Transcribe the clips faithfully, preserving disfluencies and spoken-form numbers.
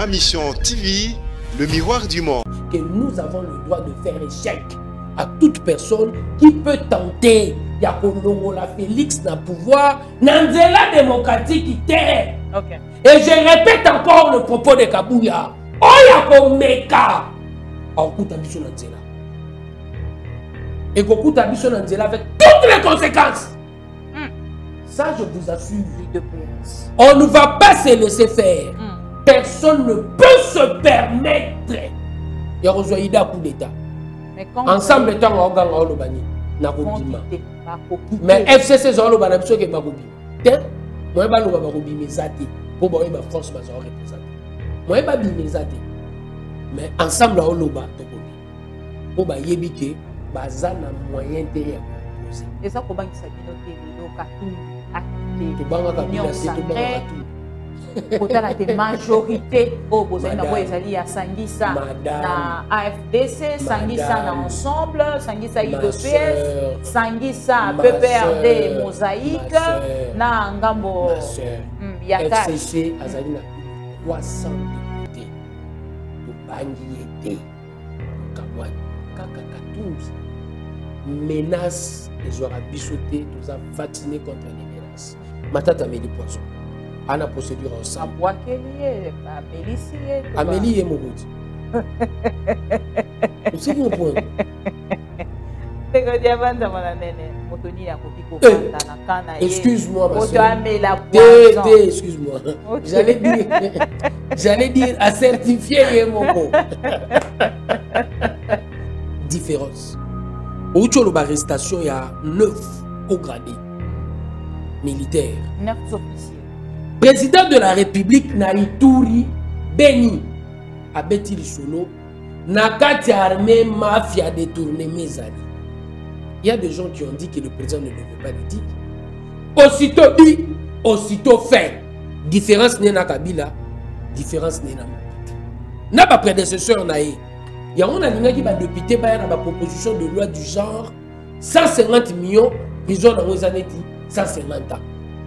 Ma Mission T V, le miroir du monde. Que nous avons le droit de faire échec à toute personne qui peut tenter la Félix na pouvoir Nanzela démocratique qui terre. Okay. Et je répète encore le propos de Kabouya. Oya meka. Okuta biso Nanzela. Et Kokuta biso Nanzela avec toutes les conséquences. Mm. Ça, je vous assure. On ne va pas se laisser faire. Mm. Personne ne peut se permettre. Il y a besoin d'un coup d'État. Ensemble, le temps, on a le bani. Mais F C C, c'est le bani. C'est le bani. Moi, je vais le bani. Mais ça, pour moi, je France, je vais représenter. Moi, je vais le bani. Mais ensemble, on a le bani. Pour moi, je vais le bani. Il y a un moyen de poser. Et ça, comment il s'agit de tout Côté la majorité au Bozali à Sangissa na A F D C, Sangissa na Ensemble, Sangissa I D P S, Sangissa P P R D Mosaïque, na Ngambo F C C azali na trois cents députés. Bangi été Kabouani kaka quatorze menaces les aura bichoté, tous a vacciné contre les menaces. Matata Meli Poisson. À la procédure ensemble. Amélie est Mourouti. Vous savez mon point. Excuse-moi, ma soeur. Excuse-moi. J'allais dire, j'allais dire à certifier mon mot. Différence. Au Tcholo, l'arrestation, il y a neuf hauts gradés militaires. Neuf officiers. Président de la République Naïtouri Beni Abeti Lisolo Nakati armée mafia détourné mes années. Il y a des gens qui ont dit que le président ne devait pas le dire. Aussitôt dit, aussitôt fait. Différence n'est na Kabila, différence n'est na Mobutu. N'a pas prédécesseur naïe. Il y a un qui va député par la proposition de loi du genre cent cinquante millions prison dans les années cent cinquante ans.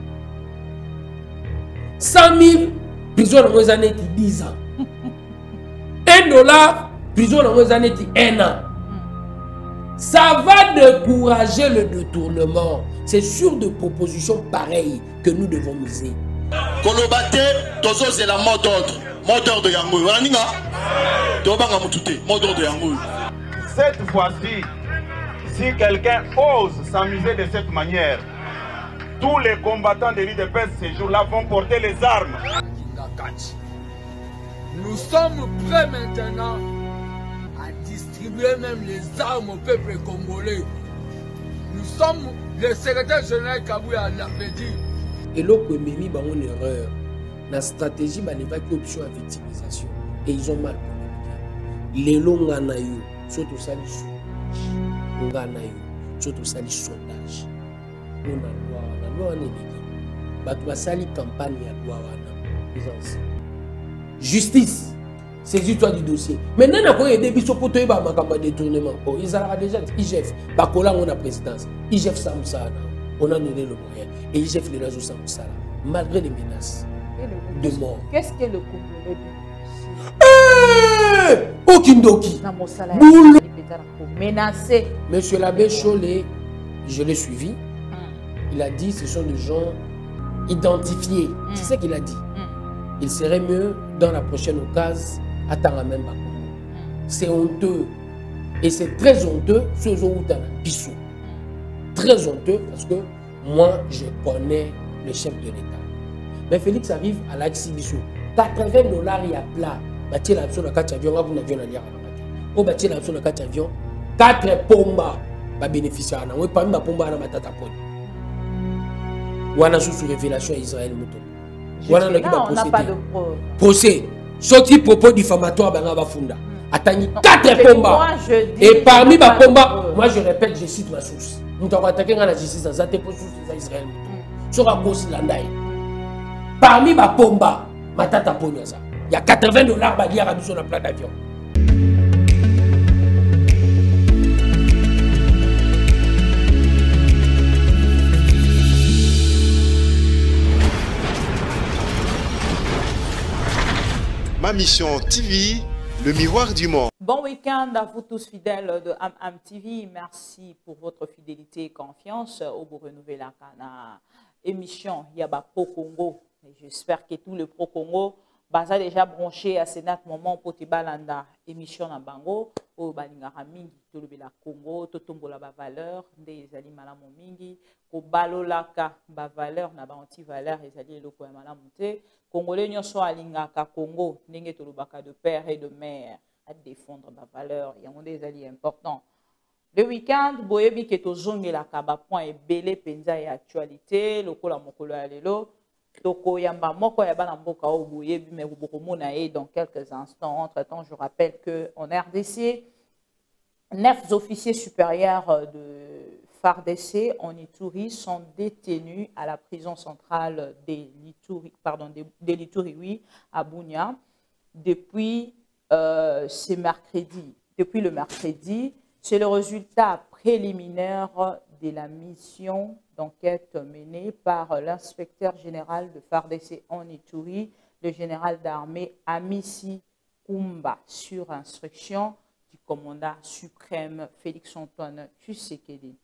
cent mille prison dans les années dix ans. un dollar prison dans les années un an. Ça va décourager le détournement. C'est sur des propositions pareilles que nous devons miser. Kolobate, tozo c'est la mot d'ordre. Mot d'ordre de Yangoui. Mot d'ordre de Yangoui. Cette fois-ci, si quelqu'un ose s'amuser de cette manière, tous les combattants de l'I D P S ces jours-là vont porter les armes. Nous sommes prêts maintenant à distribuer même les armes au peuple congolais. Nous sommes, le secrétaire général Kabouya l'avait dit. Et l'autre mimi a une erreur. La stratégie n'a pas option à victimisation. Et ils ont mal communiqué. Les longs anaïs, surtout ça, les sondage. Les anaïs, surtout ça, les sondages. On a loi, la loi en est liée. Basali campagne à loi justice, saisis-toi du dossier. Maintenant, on a des bisous pour toi, ma détournement. Ils ont déjà I G F, Bakola, on a présidence. I G F Samoussa, on a donné le moyen. Et I G F les réseaux Samoussa, malgré les menaces de mort. Qu'est-ce que le Congolais dit? Okindoki. Menacé. Monsieur l'abbé Cholé, je l'ai suivi. Il a dit ce sont des gens identifiés. Mm. C'est ce qu'il a dit. Mm. Il serait mieux dans la prochaine occasion attendre même pas. Mm. C'est honteux. Et c'est très honteux ce jour où tu as un bissou. Très honteux parce que moi je connais le chef de l'État. Mais Félix arrive à l'Axi Bissou. quatre-vingts dollars il y a plat. Bâtir l'avion dans quatre avions. Vous n'avez pas de bâtir l'avion dans quatre avions. quatre pomba va bénéficier. Oui, parmi ma pomba à ma tata pone. Wana sous révélation à Israël Mouton. Wana on n'a pas de preuve. Procès. Sorti propos diffamatoire Banga Bafunda. Attendez quatre pomba. Et parmi ma pomba, moi je répète, je cite ma source. Nous avons attaqué la justice dans la source d'Israël Mouton. Sur la cause Landaï. Parmi ma pomba, ma tata Pognaza. Il y a quatre-vingts dollars à dire à sur la plate d'avion. Ma Mission T V, le miroir du monde. Bon week-end à vous tous fidèles de Am Am T V. Merci pour votre fidélité et confiance au beau renouveler la émission Yaba Pro Congo. J'espère que tout le Pro Congo baza déjà branché à ce moment pour te balanda émission na bango au balingara mingi to le la Congo to tombola ba valeur des ali malamu mingi ko balolaka ba valeur na ba anti valeur ezali eloko ya malamu te congolais nyonso alingaka Congo ndenge to lobaka de père et de mère à défendre ba valeur yango des ali important. Le week-end boyebi ke to zongelaka ba point ebele penza ya actualité lokola mokolo ya lelo. Toko yamba moko ya bana mboka o boyebi mais bokomona e dans quelques instants. Entre-temps, je rappelle que en R D C, neuf officiers supérieurs de F A R D C en Ituri sont détenus à la prison centrale de l'Ituri, pardon, de, de l'Ituri, oui, à Bunia, depuis euh, ce mercredi. Depuis le mercredi, c'est le résultat préliminaire de la mission d'enquête menée par l'inspecteur général de F A R D C en Ituri, le général d'armée Amissi Kumba, sur instruction du commandant suprême Félix-Antoine Tshisekedi.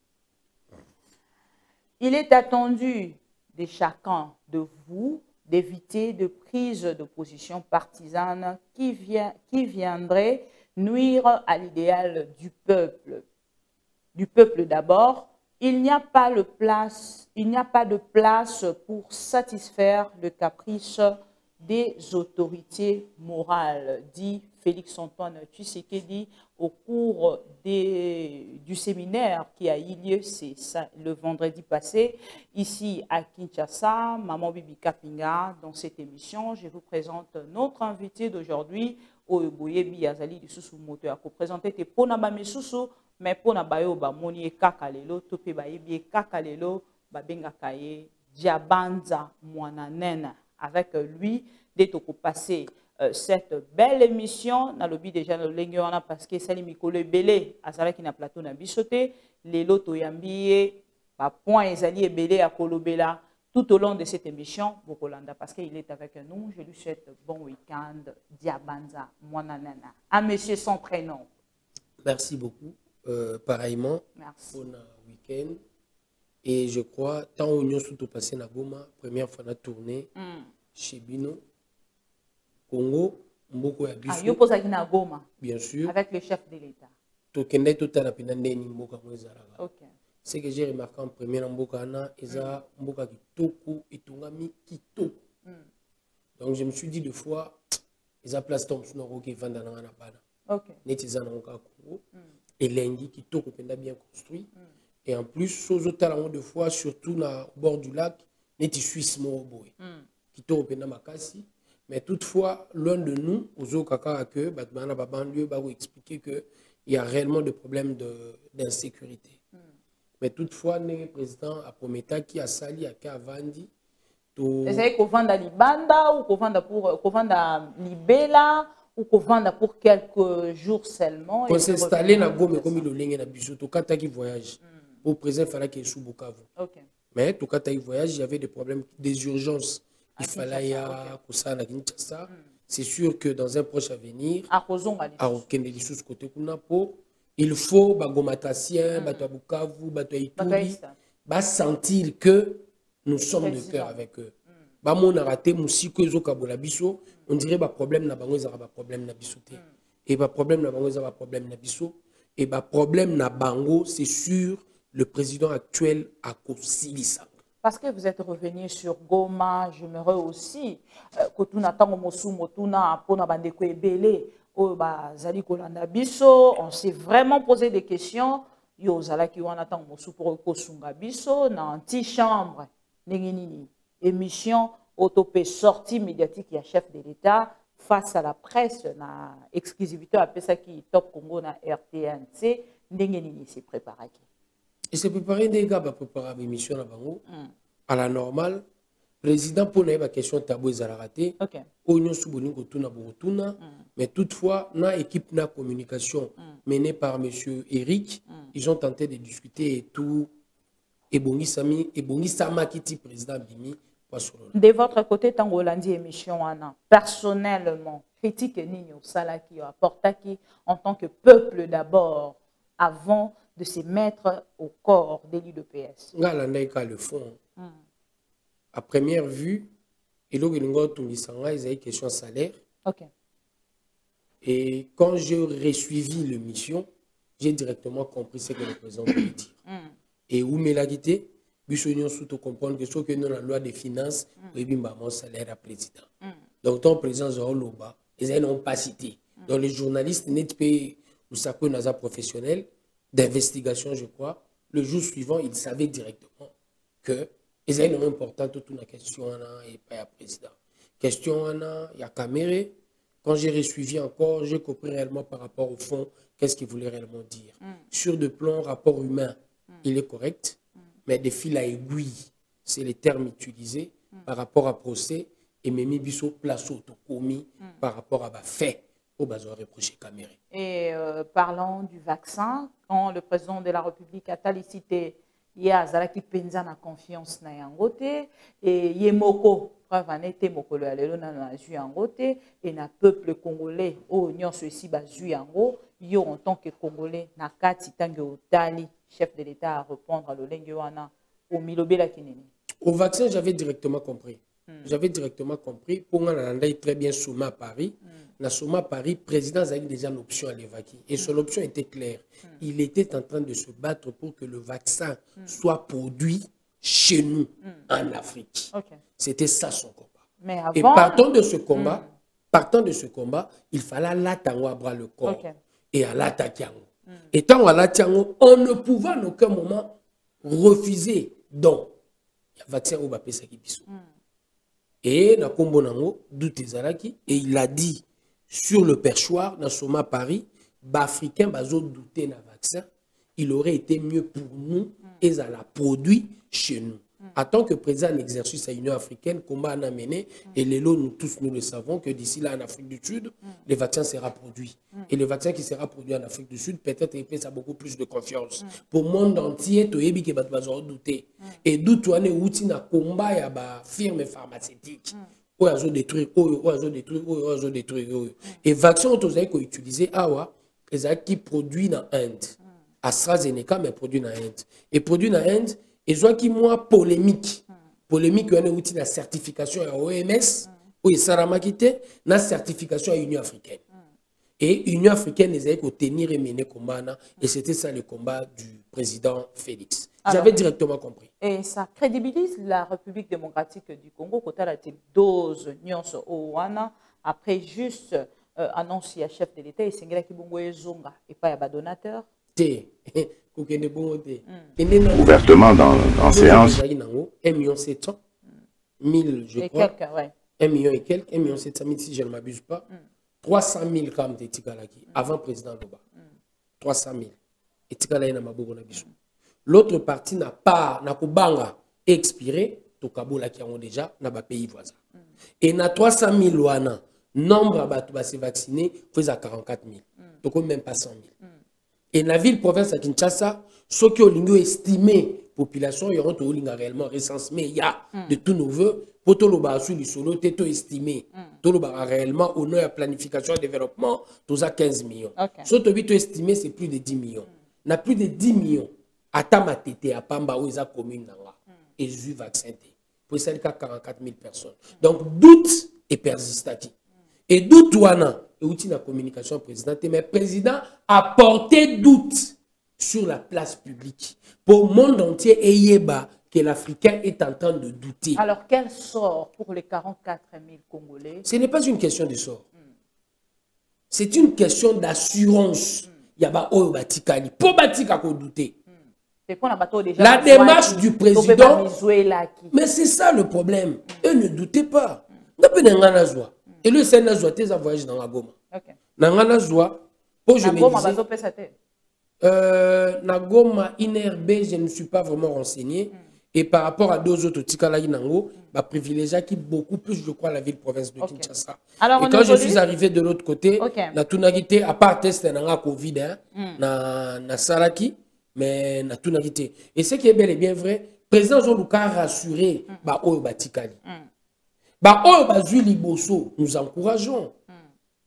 Il est attendu de chacun de vous d'éviter de prise de position partisane qui, vient, qui viendrait nuire à l'idéal du peuple. Du peuple d'abord, il n'y a pas de place, il n'y a pas de place pour satisfaire le caprice des autorités morales, dit Félix-Antoine Tshisekedi au cours des, du séminaire qui a eu lieu ça, le vendredi passé, ici à Kinshasa, Maman Bibi Kapinga. Dans cette émission, je vous présente notre invité d'aujourd'hui, Oeboyebi Azali du Soussou Moto, à présenter tes Ponaba Mesusu, mais Pona Bayo Bamoni et Kakalelo, Tope Bayebi Kakalelo, Babenga Kaye, Diabanza Mwananena. Avec lui, dès qu'on passé euh, cette belle émission, dans le but déjà de l'Enguana, parce que Salim Mikole Belé, Azara qui n'a plateau n'a bisoté, les loto yambié, pas point Ezali et Belé à Kolobela, tout au long de cette émission, Bokolanda, parce qu'il est avec nous. Je lui souhaite bon week-end, Diabanza Mwananena. Un monsieur sans prénom. Merci beaucoup. Euh, pareillement, merci. Bon week-end. Et je crois, tant on y a surtout passé na Goma, première fois na tournée mm. chez Bino, Congo, Mboko ya Biso. Ah, yo pose na Goma. Bien sûr. Avec le chef de l'État. Tokende tota na pinande ni Mboka mwezaraga. Ok. Ce que j'ai remarqué en premier en Mboka na, eza mm. Mboka kitoko etungami kitoko. Mm. Donc je me suis dit deux fois, eza place tombe sur noro qui vanda na na bana. Ok. Netiza na Mboka Congo. Mm. Et l'Engi kitoko penda bien construit. Mm. Et en plus, chose au de fois, surtout au bord du lac, neti Suisse Moroboé, qui tombe au Makasi. Mais toutefois, l'un de nous, aux Kaka, que Batmana Babanlieu va vous expliquer qu'il y a réellement des problèmes d'insécurité. Mm. Mais toutefois, le président a promis qui a sali à Kavandi. C'est qu'on vend à Libanda ou qu'on vend pour qu'on vend à Libela ou qu'on vend pour quelques jours seulement. Pour s'installer dans Gome comme il le lingue na bisoto quand qui voyage. Au présent, il fallait qu'il soit Bukavu. Okay. Mais tout cas, il voyage, il y avait des problèmes, des urgences. Il fallait y avoir ça à Kinshasa. C'est sûr que dans un proche avenir, à côté il faut Bagomatasien, Bukavu, Ituri, bah sentir que nous sommes de cœur avec eux. Bah mon raté, musiko ezokabola biso, on dirait bah problème na bango ezara bah problème na bisoté. Et bah problème na bango ezara bah problème na biso. Et bah problème na bango, c'est sûr. Le président actuel a Kosilisa. Parce que vous êtes revenu sur Goma, j'aimerais aussi que tu n'attends on s'est vraiment posé des questions. Yo zalaki wana tango mosu pour kosunga biso na antichambre ningini émission autopé sortie médiatique ya chef de l'État face à la presse na exclusivité à pesa qui top Congo na R T N C ningini s'est préparé. Et c'est préparé des gars pour préparer l'émission à Bango. Mm. À la normale, le président pour la question tabou est raté. Oignon souboni kotuna borotuna. Mais toutefois, na équipe na communication mm. menée par monsieur Eric, mm. ils ont tenté de discuter et tout. Et Bongi Sami, et Bongi Sama Kiti, président Bimi. De votre côté, Tangolandi émission Anna, personnellement, critique nini osala qui apporta qui en tant que peuple d'abord avant de se mettre au corps de l'U D P S. Ngala le fond. Mm. À première vue, il y a une question de salaire. Okay. Et quand j'ai resuivi le mission, j'ai directement compris ce que le président voulait dire. Mm. Et où me l'a quitté, nous surtout comprendre que ce que nous la loi des finances, oui, mm. mon salaire à président. Mm. Donc, ton président Zaholoba, ils n'ont pas cité. Mm. Donc, les journalistes n'étaient pas ou ça que nous professionnels d'investigation, je crois. Le jour suivant, ils savaient directement que ils avaient une importante toute la question et pas le président. Question il y a caméra. Quand j'ai resuivi encore, j'ai compris réellement par rapport au fond qu'est-ce qu'il voulait réellement dire. Mm. Sur le plan rapport humain, mm. il est correct, mm. mais des fils à aiguille, c'est les termes utilisés mm. par rapport à procès et même biso place autocommis mm. par rapport à bah, fait au besoin reproché caméra. Et euh, parlant du vaccin, quand le président de la République a félicité il y a Zalaki Penza na confiance na yangote et Yemoko preuve en été moko le alelo na na ju yangote et na peuple congolais au nyon ceci ba ju yango yo en tant que congolais na kati tange otali chef de l'État à répondre à l'olenge wana au milobela kinene. Au vaccin, j'avais directement compris. Mm. J'avais directement compris pour moi on a très bien Souma à Paris. Mm. Na Souma Paris, président avait déjà l'option à l'évacuer. Et son option était claire. Mm. Il était en train de se battre pour que le vaccin mm. soit produit chez nous, mm. en Afrique. Okay. C'était ça son combat. Mais avant... Et partant de ce combat, mm. partant de ce combat, il fallait l'attendre à bras le corps okay. et à l'attaquer. Mm. Et tant à l'attaquer, on ne pouvait en aucun moment refuser. Donc, il y a un vaccin au Bapé Sakibiso. Et na kombo nango doute zalaki et il a dit sur le perchoir dans Soma Paris, bah africain bazo douter na vaccin, il aurait été mieux pour nous mm. et ça l'a produit chez nous. Mm. En tant que président en exercice à l'Union africaine, combat on a mené mm. et les lots nous tous nous le savons que d'ici là en Afrique du Sud, mm. le vaccin sera produit. Mm. Et le vaccin qui sera produit en Afrique du Sud, peut-être il ça beaucoup plus de confiance. Mm. Pour le monde entier, tu es que bazo douter. Mm. Et d'où tu en es outil na combat ya ba firme pharmaceutique. Mm. Détruire, détruire, détruire. Et vaccin autorisé qu'on utilise awa, les qui produit dans l'Inde. AstraZeneca mais produit dans l'Inde. Et produit dans l'Inde, et soit qui moi polémique. Polémique on a outil la certification à O M S ou Saramakite, la certification à l'Union africaine. Et l'Union africaine les a tenir et mener combat et c'était ça le combat du président Félix. J'avais directement compris. Et ça crédibilise la République démocratique du Congo quand elle a été dose nyonso au wana après juste euh, annonce à chef de l'État et singela ki bongo ezonga et pas ya donateur. Té. Ouvertement dans en séance. un million sept cent mille je et crois. Quelques, ouais. un million et quelques, un million sept cent mille si je ne m'abuse pas. Mm. trois cent mille grammes de tikalaki avant président Loba. Mm. trois cent mille. Et tikalaki na maboko na biso. L'autre partie n'a pas, n'a pas expiré, to kabola qui ont déjà dans les pays voisins. Mm. Et na trois cent mille wana, nombre de se vacciner, fait à quarante-quatre mille. Mm. Donc même pas cent mille. Mm. Et la ville province à Kinshasa, ceux qui ont estimé population, ils ont réellement recensé, il y a mm. de tous nos voeux, pour tout le bas sur le solo, t'es estimé, tout le bas réellement, au nom de la planification et développement, tous à quinze millions. Ce que tu estimé, c'est plus de dix millions. Mm. N'a plus de dix millions. Atama tete à Pamba où ils ont commune nanga et ju vaccin pour ça il y a quarante-quatre mille personnes. Donc doute et persistati. Et doute wana et outil la communication président mais le président a porté doute sur la place publique pour le monde entier et yeba que l'Africain est en train de douter. Alors quel sort pour les quarante-quatre mille Congolais? Ce n'est pas une question de sort. Mm. C'est une question d'assurance. Il y a ba oyo batikani pour batika ko douter. La démarche du président, mais c'est ça le problème. Eux ne doutez pas. Et le Sénat a été voyagé dans la Goma. Dans la Goma, pour je me disais, na Goma, I N R B, je ne suis pas vraiment renseigné. Et par rapport à deux autres Tikalaï Nango, bah privilégié qui beaucoup plus, je crois, la ville-province de Kinshasa. Et quand je suis arrivé de l'autre côté, la Tunagité, à part test na Covid, na na Salaki. Mais na tout navité. Et ce qui est bel et bien vrai, le président Jean-Luc a rassuré bah oyo batikali. Bah oyo bazui liboso, nous encourageons.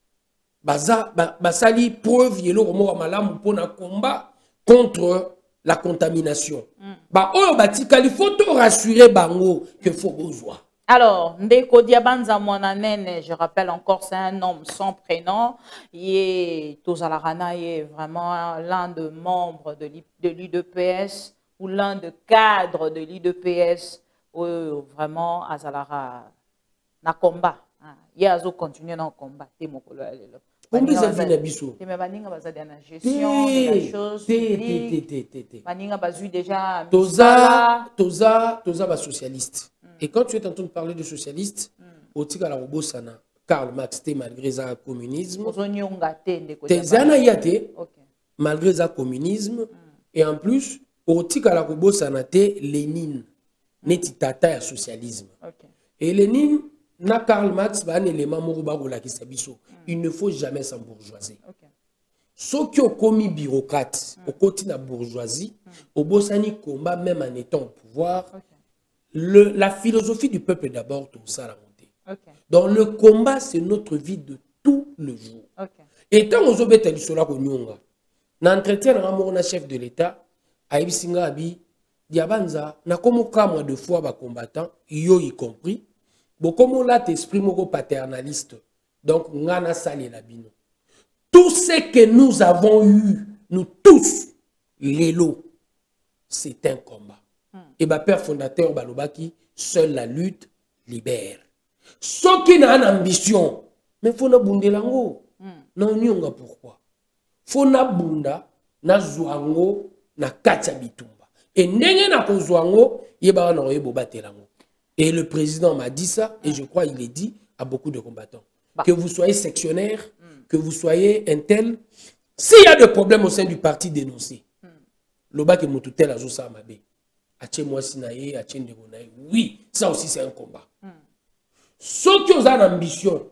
baza ba, basali preuve yelo komo malamu pona combat contre la contamination. Mm. Ba oyo batikali photo rassurer bango que faut besoin. Alors, Ndeko Diabanza Mwananene, je rappelle encore, c'est un homme sans prénom. Il est, Tozalarana est vraiment l'un des membres de l'U D P S ou l'un des cadres de l'U D P S où vraiment Azalara na combat. Il y a un continuer dans le combat. Comme ça vient d'Abisso. Mais Baninga baza de la gestion de la chose publique. Baninga bazu déjà. Toza, Toza, Toza va socialiste. Et quand tu es en train de parler de socialiste, au tika la robosana, Karl Marx était malgré ça communisme. Tezana yate, malgré ça communisme. Et en plus, au tika la robosana te Lénine, neti tata ya socialisme. Et Lénine, na Karl Marx va un élément moruba la kisabiso. Il ne faut jamais s'embourgeoiser. Ceux qui ont commis bureaucrate, au côté de la bourgeoisie, au bossani combat même en étant au pouvoir. Le, la philosophie du peuple d'abord, tout ça la montée. Okay. Donc le combat, c'est notre vie de tous les jours. Okay. Et tant qu'on a dit cela, on a entretien un chef de l'État, Aïb Singa Abi, Diabanza, n'a comme moi de fois bas combattant, yo y compris, bon comme on l'a t'exprime au paternaliste, donc on a salé la bino. Tout ce que nous avons eu, nous tous, les lots, c'est un combat. Et ma père fondateur Balobaki, seule la lutte libère. Ceux qui n'ont une ambition, mais il faut na bunde lango. Non, nyonga pourquoi? Faut na bunda, na zwango, na katia bitumba. Et n'engue na ko zwango, yeba na oyebo batelango. Et le président m'a dit ça, et je crois il est dit à beaucoup de combattants. Bah. Que vous soyez sectionnaire, mm. que vous soyez un tel, s'il y a des problèmes au sein du parti, dénoncé. Mm. Loba ke mututel a joué mabe. Oui, ça aussi c'est un combat. Mm. Ceux qui ont une ambition,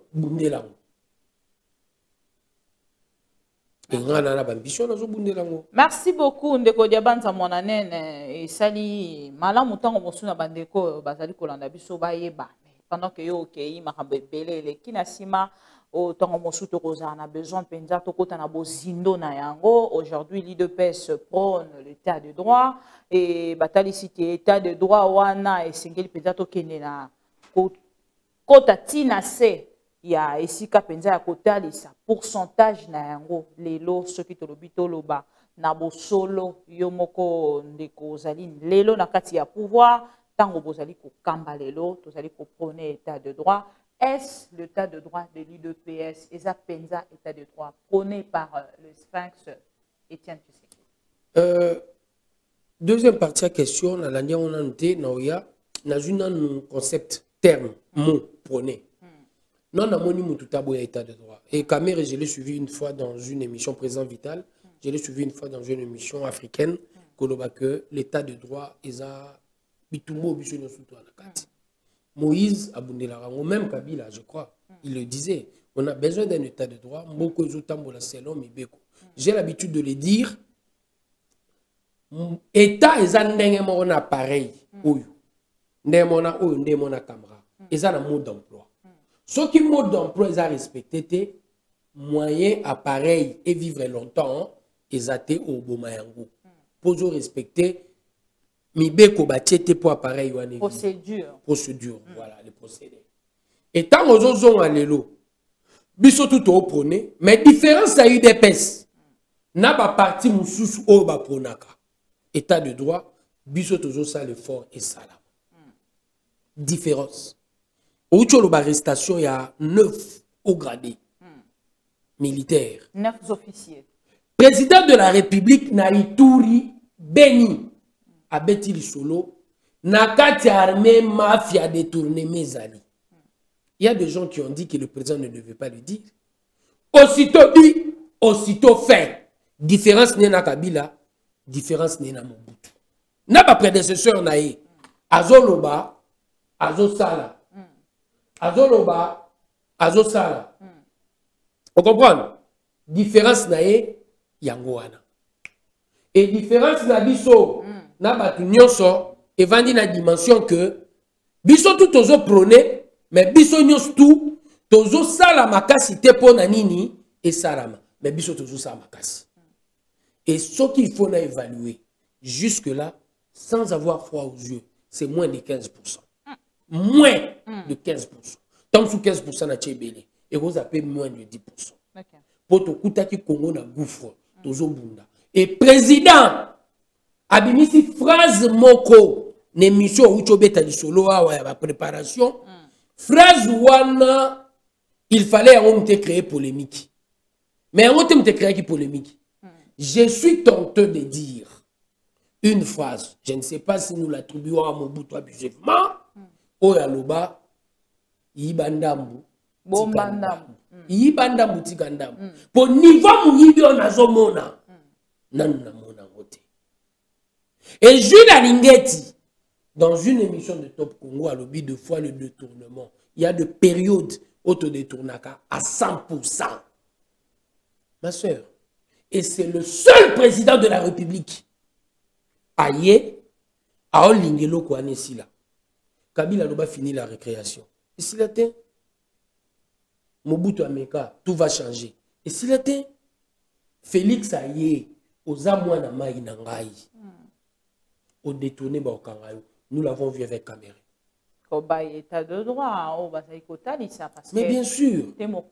merci beaucoup Ndeko Diabanza Mwananene. Et sali malamu tango mosuna bandeko bazali kolanda biso bayeba. Pendant que yo okei makabebele le kinasima au tango mosuto koza na besoin penza tokota na bozindo na yango. Aujourd'hui l'U D P S prône l'état de droit et batali cité état de droit wana et singeli penza tokende na kota tina se ya esika penza ya kotali sa pourcentage na yango lelo soki tolobi toloba na bosolo yo moko ndeko zali lelo na kati ya pouvoir tango bozali ko kamba lelo tozali ko prôner état de droit. Est-ce l'état de droit de l'U D P S et ça penza état de droit prôné par euh, le Sphinx Étienne Tshisekedi? euh, Deuxième partie à question, on a noté dans un concept terme mot prôné. Non, on a moni tout état de droit. Et Kamere, je l'ai suivi une fois dans une émission Présent Vital. Je l'ai suivi une fois dans une émission africaine que l'état de droit est à bitumbo bisono suto anakati. Moïse Abundelarango, même Kabila, je crois, il le disait. On a besoin d'un état de droit. J'ai l'habitude de le dire. État est un appareil. Un caméra. Et un mode d'emploi. Ce qui mode d'emploi est respecté, moyen, appareil et vivre longtemps, ils ont au Bomayango. Pour respecter, Mibeko batiete pour appareil. Procédure. Procédure, mm. Voilà, les procédés. Et tant aux autres, on a l'élo. Biso tout au prôné, mais différence a eu des pèses. N'a pas parti moussous au bas pronaka. État de droit, biso toujours ça l'effort et salam. Mm. Différence. Au Tcholoba arrestation, il y a neuf hauts gradés mm. militaires. Neuf officiers. Président de la République, Naïtouri Beni. Abeti Solo, Nakati armée mafia détourné mes alliés. Il y a des gens qui ont dit que le président ne devait pas le dire. Aussitôt dit, aussitôt fait. Différence n'est na Kabila, différence n'est na Mobutu. N'a pas prédécesseur naïe. Azoloba, Azosala. Azoloba, Azosala. Vous comprenez? Différence naïe, Yangoana. Et différence na biso. Na batu nyonso evandi na dimension que biso tout tozo prôné mais biso nyonso tout tozo sala makasi te pona nini et salama mais biso toujours ça makasi et ce qu'il faut évaluer jusque là sans avoir froid aux yeux c'est moins de quinze pour cent moins de quinze pour cent tant sous quinze pour cent na tchebele et vous appelez moins de dix pour cent pour to kutaki Congo na gouffre tozo bunda et président abimisi phrase moko n'émission où chobeta di solo awa ya préparation phrase wana il fallait on te créer polémique mais on te créer qui polémique je suis tenteux de dire une phrase je ne sais pas si nous l'attribuons à Mobutu abusivement o ya loba yibandambu bombandambu yibandambu tikandambu pour niveau muyibi on azomona nanu na mona ngote et Jules Alingeti dans une émission de Top Congo à l'objet de fois le détournement il y a de périodes autodétournaka à cent pour cent ma soeur et c'est le seul président de la République aye a olingelo ko anesila Kabila n'a pas fini la récréation et s'il atteint Mobutu Ameka tout va changer et s'il atteint Félix aye aux amouana mai nangai au détourné ba okangayo nous l'avons vu avec Cameroun. État de droit, oh, bah, parce mais bien sûr.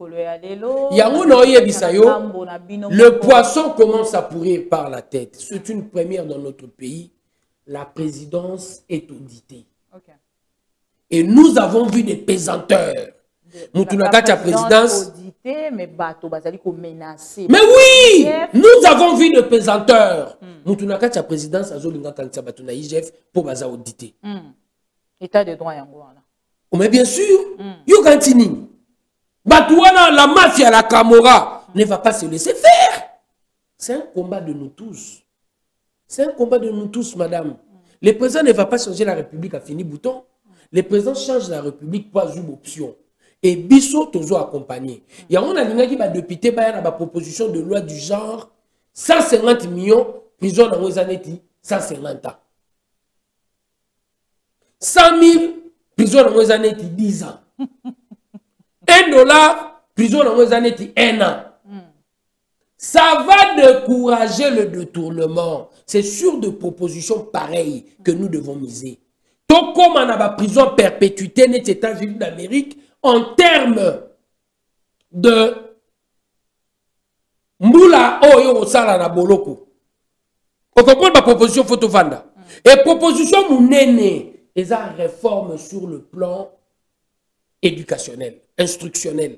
Le Le poisson commence à pourrir par la tête. C'est une première dans notre pays. La présidence est auditée. Okay. Et nous avons vu des pesanteurs. La, la présidence auditée, mais bateau, menacé. Mais oui, nous avons vu des pesanteurs. Moutounaka la présidence a zolinga kanisa batuna I G F pour baza auditer. État de droit yango wana. Mais bien sûr, yo kantini. Batouana la mafia la Camorra ne va pas se laisser faire. C'est un combat de nous tous. C'est un combat de nous tous, madame. Le président ne va pas changer la République à fini bouton. Le président change la République pas une option. Et Bisso toujours accompagné. Il y a un qui va député par la proposition de loi du genre cent cinquante millions prison dans les années cent cinquante ans. cent mille prison dans les années dix ans. un dollar prison dans les années un an. Ça va décourager le détournement. C'est sur des propositions pareilles que nous devons miser. Tout comme on a la prison perpétuité des États-Unis d'Amérique en termes de Mbula Oyo Osala na Boloko. On comprend ma proposition photo vanda. Et proposition mounene, et ça réforme sur le plan éducationnel, instructionnel.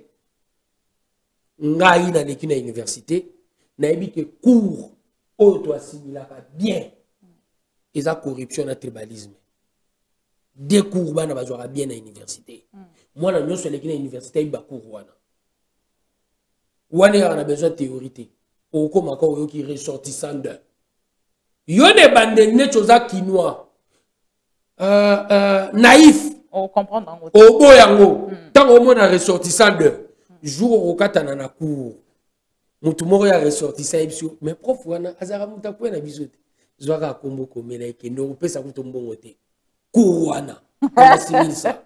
Ngai na lekina université, naebi que cours auto assimilaka bien. Et ça corruption na tribalisme. Des cours bana bazora bien à l'université. Moi na nyoso lekina université ba cours wana. Wana on a besoin de théorité. Oko mako yo ki ressortissant de. Yo ne bande ne choza quinoa. Euh euh naïf. On comprend en au boyango. Tant au monde a ressortissant de. Jour au katana na cours. Mutu moko ya ressortissant ebisio. Mais prof wana azara muta ko na bisote. Zwaka kombo komela ekendo opesa kuto mbongo te. Cours wana. On assimile ça.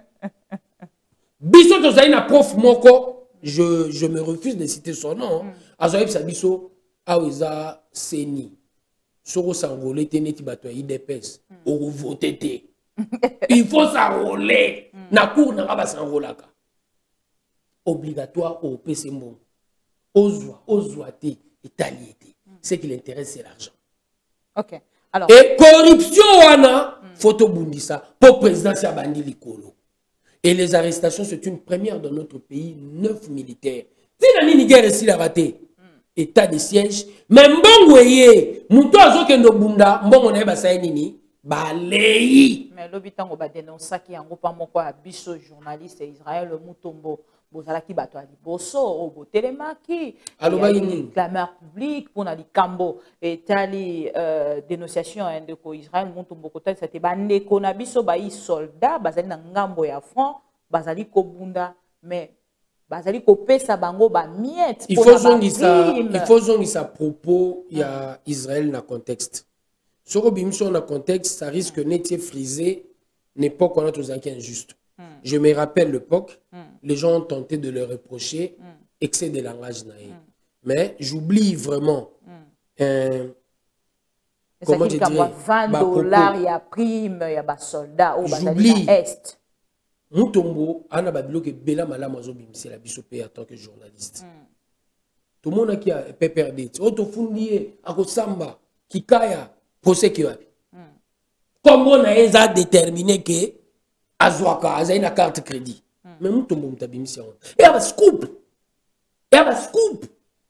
Biso tozali na prof moko. Je, je me refuse de citer son nom. Azoïb Sabiso, Aouza Seni. Soro s'enrôler, teneti bato I D P S. Au voté. Il faut s'enrôler. Na cour n'a pas s'enrôlaka. Obligatoire au P C M O. Ozwa, Ozwate, Italiété. Ce qui l'intéresse, c'est l'argent. Ok. Alors. Et corruption, wana, photo bundisa, pour président Sabandi Likolo. Et les arrestations, c'est une première dans notre pays, neuf militaires. Si la guerre est si la raté, état de siège, mais mbongweye, mouto azokendo bunda, mbongo na yeba sayenini, balayi. Mais l'obitango ba dénoncer qui en groupe moko a biso journaliste Israël Mutombo, bozala ki bato ali bosso o botelemaki. Allo ba yini. Clameur publique pour na likambo et tali euh, dénonciation de ko Israël Mutombo ko tali c'était ba ndeko na biso ba i soldat bazali na ngambo ya front bazali ko bunda mais bazali ko pesa bango ba miette. Il faut zongisa il faut zongisa propos il y a Israël na contexte. Sur le na contexte ça risque d'être frisé n'époque on a tous injuste. Mm. Je me rappelle l'époque, mm. les gens ont tenté de le reprocher mm. excès de langage. Mm. Mais j'oublie vraiment. Mm. Euh, comment je dis vingt dollars, il y a prime, il y a soldat au bataillon Est. Moutombo, Anna Babilo, que Bella Malamozo Bimsi, la bisopé en tant que journaliste. Tout le monde qui a perdu. Autofundi, Akosamba, Kikaya, procès qui a. Comme on a déterminé que Azwaka, a une carte crédit. Mais Moutombo, Moutabimsi, il y a un scoop. Il y a un scoop.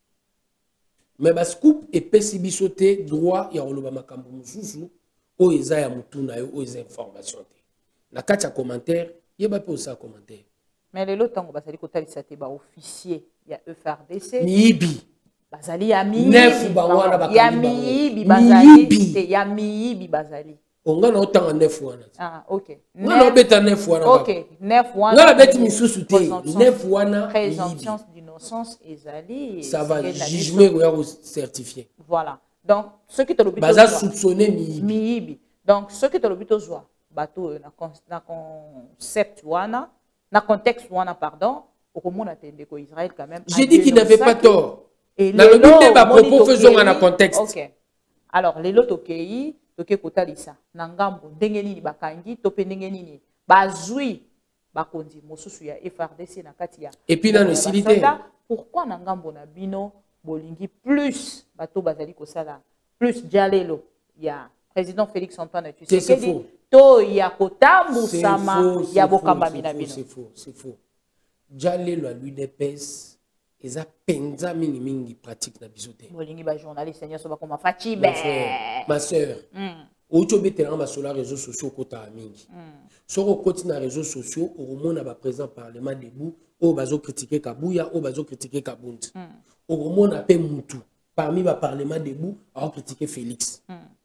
Mais le scoop est pessibisoté droit, il y a un makambo mususu, ou il y a mutuna, ou il y a information. La carte à commentaire, il y a pas aussi un commentaire. Mais les autres, on va dire que c'est un officier, il y a E F R D C. Miibi. Bazali, il y a Miibi. Neuf bawana il y a Miibi, Bazali. Il y a Miibi, Bazali. On a autant en neuf wana. Ah, ok. On a autant en neuf wana. Ok, neuf wana. On a bête misusu te. Neuf wana. Présomption d'innocence ezali. Ça va, jugement ou certifié. Voilà. Donc, ce qui te le but. Baza soupçonné Miibi. Miibi. Donc, ce qui te le but au joie. Bateau, na concept wana, na contexte wana, pardon, au moment où Israël quand même. J'ai dit qu'il n'avait pas tort. Et dans le but de ma propos, faisons un contexte. Ok. Alors, les lots okei, toke kotalisa, nangambo, dengeni bakangi, tope dengeni, bazui, bakondi, mosusu ya F R D C na katia. Et puis dans le civité. Pourquoi nangambo na bino, bolingi plus, bateau bazali kosala, plus dialelo, ya président Félix Antoine Tshisekedi. To ya kotambu sama ya bokamba binabino. C'est faux, c'est faux. Dialelo à l'U D P S. Ils ont penza mingi mingi pratique na bisoté. Bolingi ba journaliste seigneur soba comme Fachi be. Ma sœur. Ocho betela ma sur les réseaux sociaux kota mingi. Sur au côté na réseaux sociaux au monde ba présent parlement debout au bazo critiquer Kabuya au bazo critiquer Kabundi. Au monde a pe mutu parmi ba parlement debout a critiquer Félix.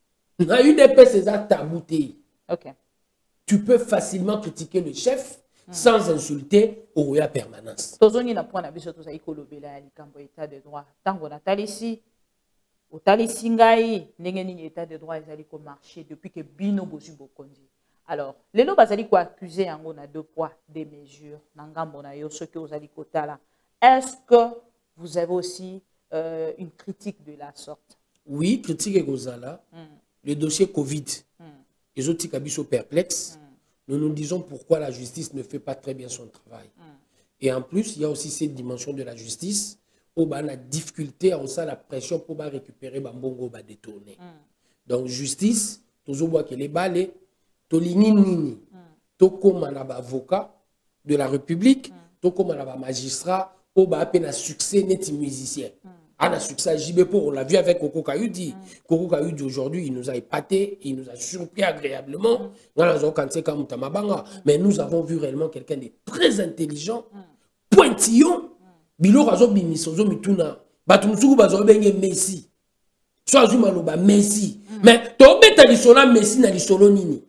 Na U D P S c'est tabouté. OK. Tu peux facilement critiquer le chef sans insulter au la permanence. Tozoni na point na biso to za ikolobela likambo état de droit. Tango na talisi o talisi ngai ndenge nini état de droit ezali ko marcher depuis que bino bozu bokondi. Alors, lelo bazali ko accuser yango na deux poids deux mesures na ngambo na yo ce que ozali kotala. Est-ce que vous avez aussi euh, une critique de la sorte? Oui, critique et gozala. Mm. Le dossier Covid. Mm. Les autres kabiso perplexes. Mm. Nous nous disons pourquoi la justice ne fait pas très bien son travail. Mm. Et en plus, il y a aussi cette dimension de la justice où bah, la difficulté, on sent la pression pour bah, récupérer Bambongo, bah, détourner. Mm. Donc, justice, toujours voit que les balais, tolini nini, to comme un avocat de la République, to comme un magistrat, au bah, peine à succès net musicien. On a succès à J B P O, on l'a vu avec Koko Kayudi. Mm. Koko Kayudi aujourd'hui, il nous a épaté, il nous a surpris agréablement. Mm. Mais nous avons vu réellement quelqu'un de très intelligent, mm. pointillon. Bilo razo bimisozo mituna. Batumsuku bazo benge Messi. Soit azuma loba Messi. Mais to beta lisola Messi na lisolo nini.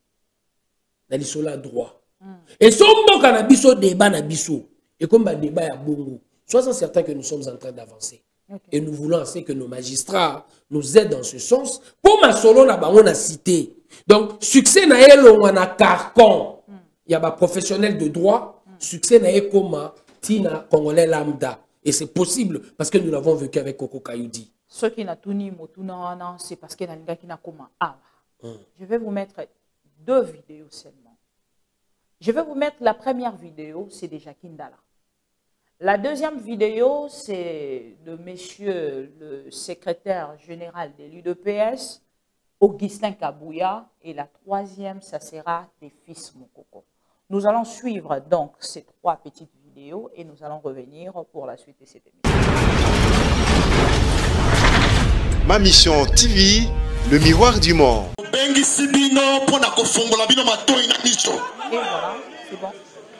Na lisola droit. Et son mboka na biso débat na biso. Et comme ba débat ya bongo. Soyez certains que nous sommes en train d'avancer. Okay. Et nous voulons assez que nos magistrats nous aident dans ce sens. Pour ma solo, là, on a cité. Donc, succès na elo on a carcon. Il y a des professionnels de droit. Mm. Succès na comme Tina Congolais lambda. Et c'est possible parce que nous l'avons vécu avec Koko Kayudi. Ce qui n'a tout ni motuna, c'est parce que n'a qui n'a comment. Ah, mm. Je vais vous mettre deux vidéos seulement. Je vais vous mettre la première vidéo, c'est de Jacqueline Dala. La deuxième vidéo, c'est de monsieur le secrétaire général de l'U D P S, Augustin Kabouya. Et la troisième, ça sera des fils Mokoko. Nous allons suivre donc ces trois petites vidéos et nous allons revenir pour la suite de cette émission. Ma mission T V, le miroir du monde. Et voilà, c'est bon.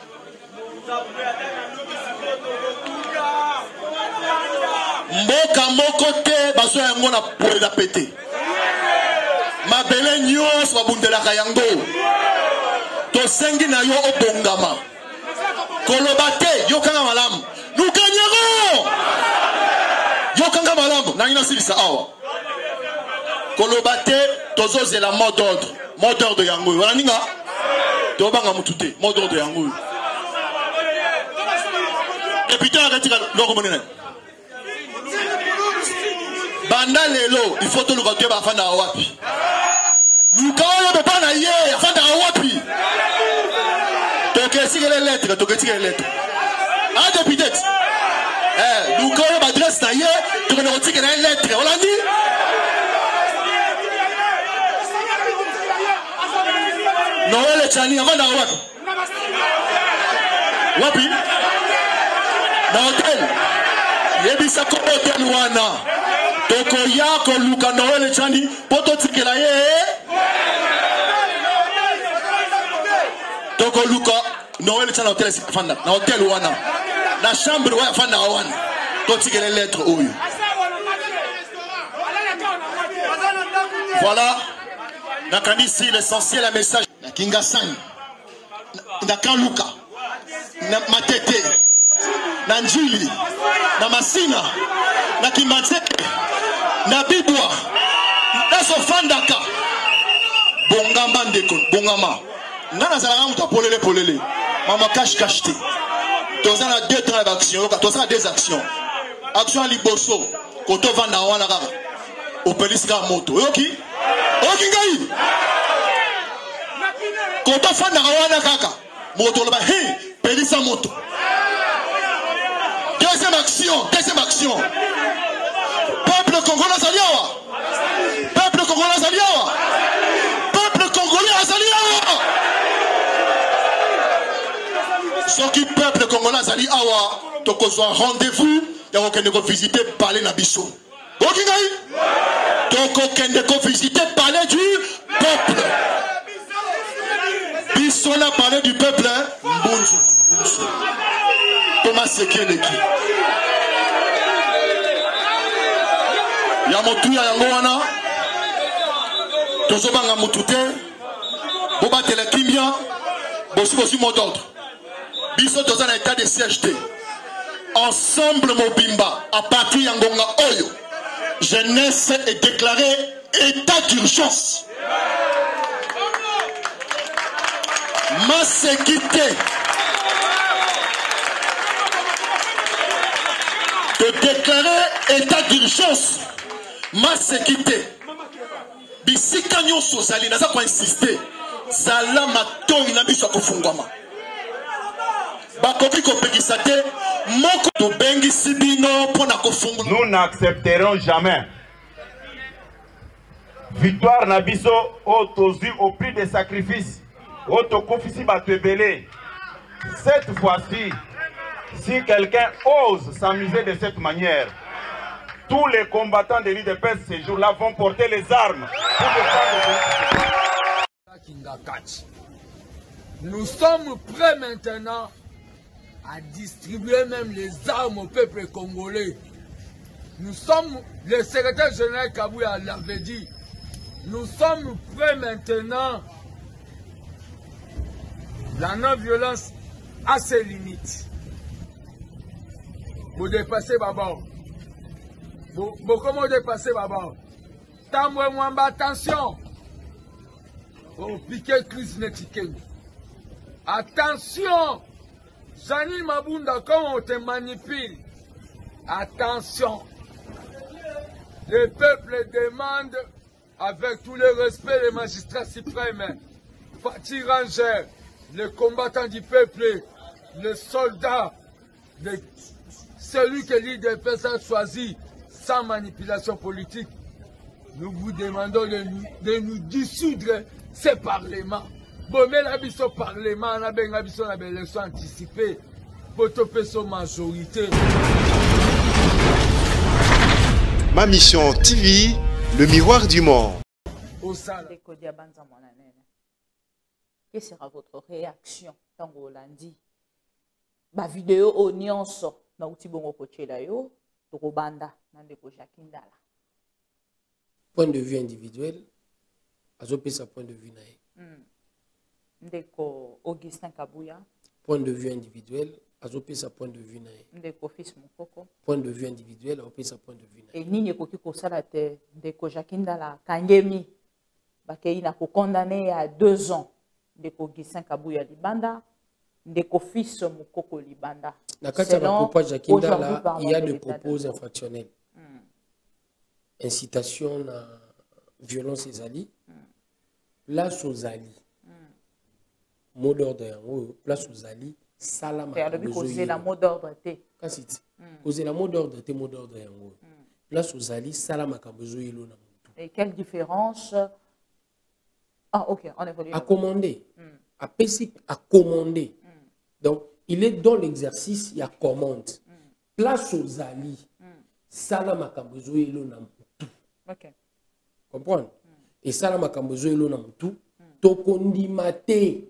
Mboka moko te baso yango na poeda pété. Mabele nyos babundelaka yango. To sengi na yo obongama. Koloba te yokanga malamu. Nous gagnerons. Yokanga malamu na ina silisa awa. Koloba te tozo zela mot d'ordre. Mot d'ordre yango. Wana ninga. To banga mutute mot d'ordre yango. député akatika loko monene banda lelo il faut to luka to ba fanda wapi luka oyo be bana ye fanda wapi to ke sigele lettre to ke sigele lettre ah député eh luka oyo ba adresse na ye to ke no sigele lettre on l'a dit Noël Chani fanda wapi wapi na hotel yebisa ko hotel wana toko yako luka Noël Chani poto tikela ye toko luka Noël Chani hotel fanda na hotel wana na chambre wa fanda wana to tikela lettre oyo voilà na kanisi l'essentiel la message na kingasani na kaluka na matete na njili na masina na kimateke na bibwa na sofandaka bongamba ndeko bongama ngana zala muta polele polele mama cash cash te toza na deux temps d'action toza na deux actions action liboso koto vanda wana kaka opeliska moto yoki oki ngai koto fanda wana kaka moto loba he pelisa moto. Deuxième action, deuxième action. Peuple congolais Zaliawa. Peuple congolais Zaliawa. Peuple congolais Zaliawa. Ce qui peuple congolais Zaliawa, donc on soit rendez-vous, et on peut visiter parler Nabiso. Ok, donc on peut visiter parler du peuple. Bisson a parlé du peuple, hein? Thomas Sekeleki. Yamotu ya yangoana. Tozobanga mutute. Boba telekimia. Bosu bosu modordre. Biso toza na état de siège T. Ensemble Mobimba. À partir yangonga oyo. Jeunesse est déclaré état d'urgence. Ma sécurité de déclarer état d'urgence. Ma sécurité bisika nyonso zali naza ko insister zala matoi na biso ko fungwama bakoki ko pekisa te moko to bengi sibino pona ko fungwa. Nous n'accepterons jamais victoire na biso au tozi au prix des sacrifices. Cette fois-ci, si quelqu'un ose s'amuser de cette manière, tous les combattants de l'I D P S ces jours-là vont porter les armes pour défendre. Nous sommes prêts maintenant à distribuer même les armes au peuple congolais. Nous sommes, le secrétaire général Kabouya l'avait dit, nous sommes prêts maintenant. La non-violence a ses limites. Vous dépassez Baba. Vous comment dépasser Baba? Tamwe Mwamba, attention. Vous piquez Chris Netiken. Attention. Jani Mabunda, comment on te manipule? Attention. Le peuple demande, avec tout le respect, les magistrats suprêmes, Fatih Ranger, le combattant du peuple, le soldat, le, celui que l'I D P S a choisi sans manipulation politique, nous vous demandons de nous, de nous dissoudre ce parlement. Bon, mais l'habitation parlement, on a bien l'habitation de l'élection anticipée, pour topper son majorité. Ma mission T V, le miroir du monde. Quelle sera votre réaction dans Rolandi? Ma vidéo au nyonso na utibongo kochela yo to banda na ndeko Jakindala. Point de vue individuel, azope sa point de vue nae. Mm. Ndeko Augustin Kabouya. Point de vue individuel, azope sa point de vue nae. Ndeko Fils Mukoko. Point de vue individuel, azope sa point de vue nae. Et nini koki kosala te ndeko Jakindala kangemi bakei na ko condamné à deux ans. De Augustin Kabouya Libanda, Ndeko fils Mukoko Libanda. Dans le cas Jakinda, là, il y a des propos infractionnels. Mm. Incitation à violence et ali. Mm. Place aux ali. Mm. Mot d'ordre en haut. Place aux ali. Salama. C'est la mot d'ordre. Causer la mot d'ordre. C'est mot d'ordre en haut. Place aux ali. Salama. Et quelle différence? Ah, ok. On évolue. À commander. Mm. À pécic. À commander. Mm. Donc, il est dans l'exercice, il y a commande. Mm. Place aux ali. Mm. Salama kambozo elo na mutu. Ok. Comprendre? Mm. Et salama kambozo elo na mutu. Mm. Tokondimate.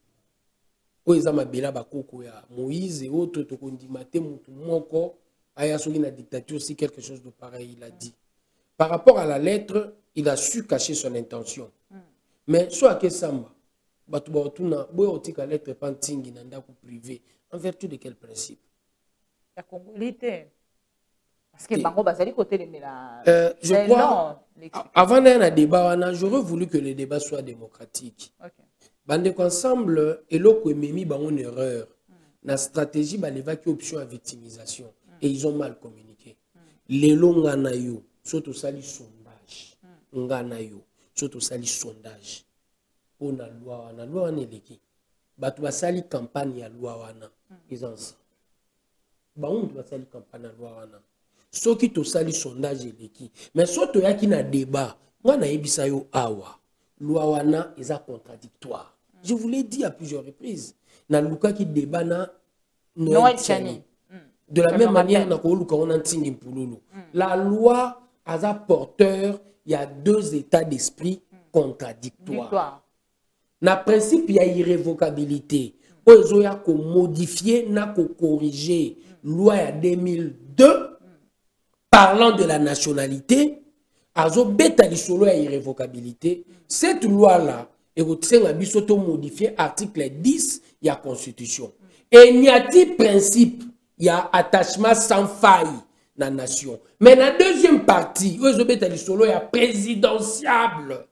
Oeza mabela bakoko ya Moïse et autres tokondimate mutu moko. Aya soki na dictature aussi quelque chose de pareil, il a dit. Par rapport à la lettre, il a su cacher son intention. Mm. Mais soit que samba. Batu ba otuna boyo otika lettre pantingi na ndako privé en vertu de quel principe? La congolité. Parce que bango bazali côté de la euh, je crois avant d'un débat j'aurais voulu que le débat soit démocratique. OK. Bande ensemble eloko ememi bango une erreur. Mm. Na stratégie ba levaki option à victimisation mm. et ils ont mal communiqué. Mm. Lelo ngana yo surtout sali sondage. Mm. Ngana yo surtout sali sondage. On a loi, on a loi, on est l'équipe. Batu basali campagne à loi wana. Ils ont ça. Ba on doit sali campagne à loi wana. So qui to sali sondage l'équipe. Mais so to ya ki na débat, moi na yebisa yo awa. Loi wana est contradictoire. Je vous l'ai dit à plusieurs reprises. Na luka ki débat na Noël Tchani. De la même manière na ko luka on antingi mpululu. La loi a un porteur, il y a deux états d'esprit contradictoires. Na principe, il y a irrévocabilité. Ozo ya ko modifier, na ko corriger. Loi ya deux mille deux, parlant de la nationalité, azo beta li solo ya irrévocabilité. Cette loi-là, et vous tsena bisoto modifier article dix, il y a constitution. Et il y a dit principe, il y a attachement sans faille dans la nation. Mais la deuxième partie, ozo beta li solo ya présidentiable.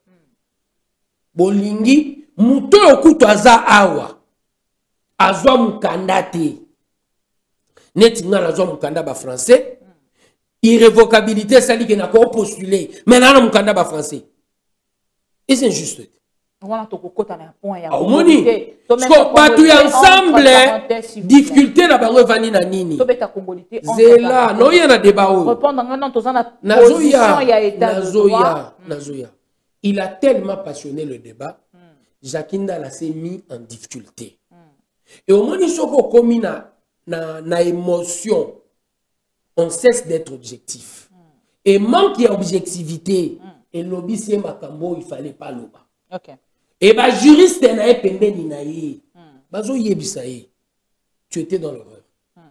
Bolingi, muto okuto aza awa azwa mukanda te neti nga azwa mukanda ba français irrévocabilité sali ke na ko postuler mais na mukanda ba français et c'est injuste wana to kokota na point ya omoni ko batu ya ensemble difficulté na bango vani na nini to beta congolité zela no ya na débat o répondre nga to za na position ya état de droit nazoya il a tellement passionné le débat. Jakinda l'a s'est mis en difficulté. Mm. Et au moment où on commis na, na, na émotion, on cesse d'être objectif. Mm. Et manque d'objectivité, mm. et lobby c'est makambo, il fallait pas loba. Okay. Et bah juriste na epembe ni na ye. Bazo yebisaye. Tu étais dans l'erreur.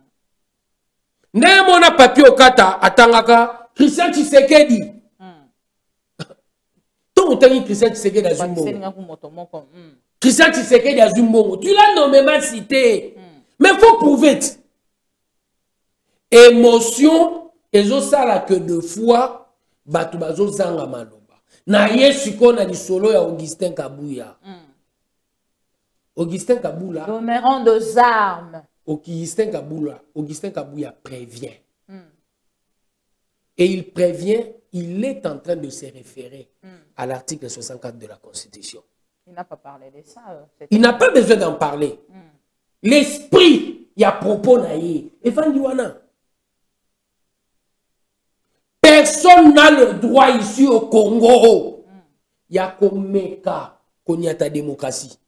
Mm. Ne mona papier au kata atangaka Christian Tshisekedi. Christian Tshisekedi Azumbo. Christian Tshisekedi Azumbo. Tu l'as nommément cité. Mm. Mais il faut prouver. Émotion, et ça là que deux fois, batu bazo zanga maloba. Na yesiko na disolo ya Augustin Kabouya. Mm. Augustin Kabouya. Numéro deux armes. Augustin Kabouya. Augustin Kabouya prévient. Mm. Et il prévient, il est en train de se référer mm. à l'article soixante-quatre de la Constitution. Il n'a pas parlé de ça. Euh, il n'a pas besoin d'en parler. Mm. L'esprit, il y a propos naïe. Et Vandiwana. Personne n'a le droit ici au Congo. Il y a comme Meka qu'on y a ta démocratie.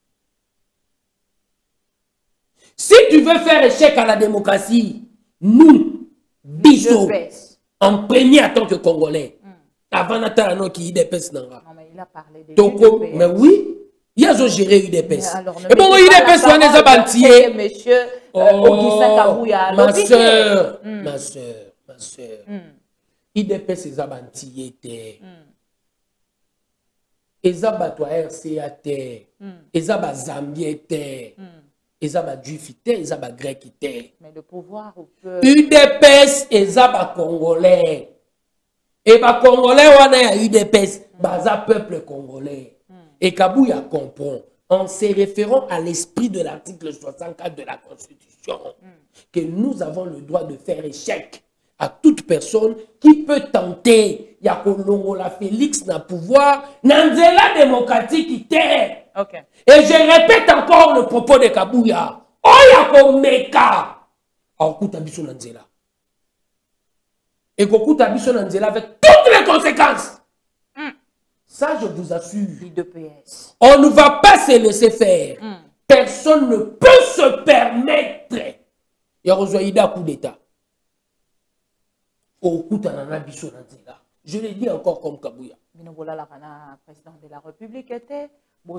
Si tu veux faire échec à la démocratie, nous, bisous. En premier en tant que Congolais. Mm. Avant d'atteindre qui I D P S nanga. Non, mais il a parlé de Toko, mais oui, il y a géré I D P S. Et bon, I D P S, on est abantier. Monsieur Augustin Kabouya. Ma soeur, mm. ma soeur, ma soeur. Mm. I D P S, c'est abantier. Et abattoir R C A T. Et abat Zambie. Et abat Juif. Et abat Grec. Mais le pouvoir peut. U D P S et abat Congolais. Et ba Congolais, on a U D P S. Baza peuple congolais. Et Kabouya comprend. en se référant à l'esprit de l'article soixante-quatre de la Constitution, mm. que nous avons le droit de faire échec à toute personne qui peut tenter ya kolongo la Félix na pouvoir nanzela démocratique terre. Okay. Et je répète encore le propos de Kabouya. Oya komeka. Okuta biso nanzela. Et kokuta biso nanzela avec toutes les conséquences. Mm. Ça, je vous assure. I deux P S. On ne va pas se laisser faire. Mm. Personne ne peut se permettre. Il y a un coup d'État. Je l'ai dit encore comme Kabouya. Président de la République était.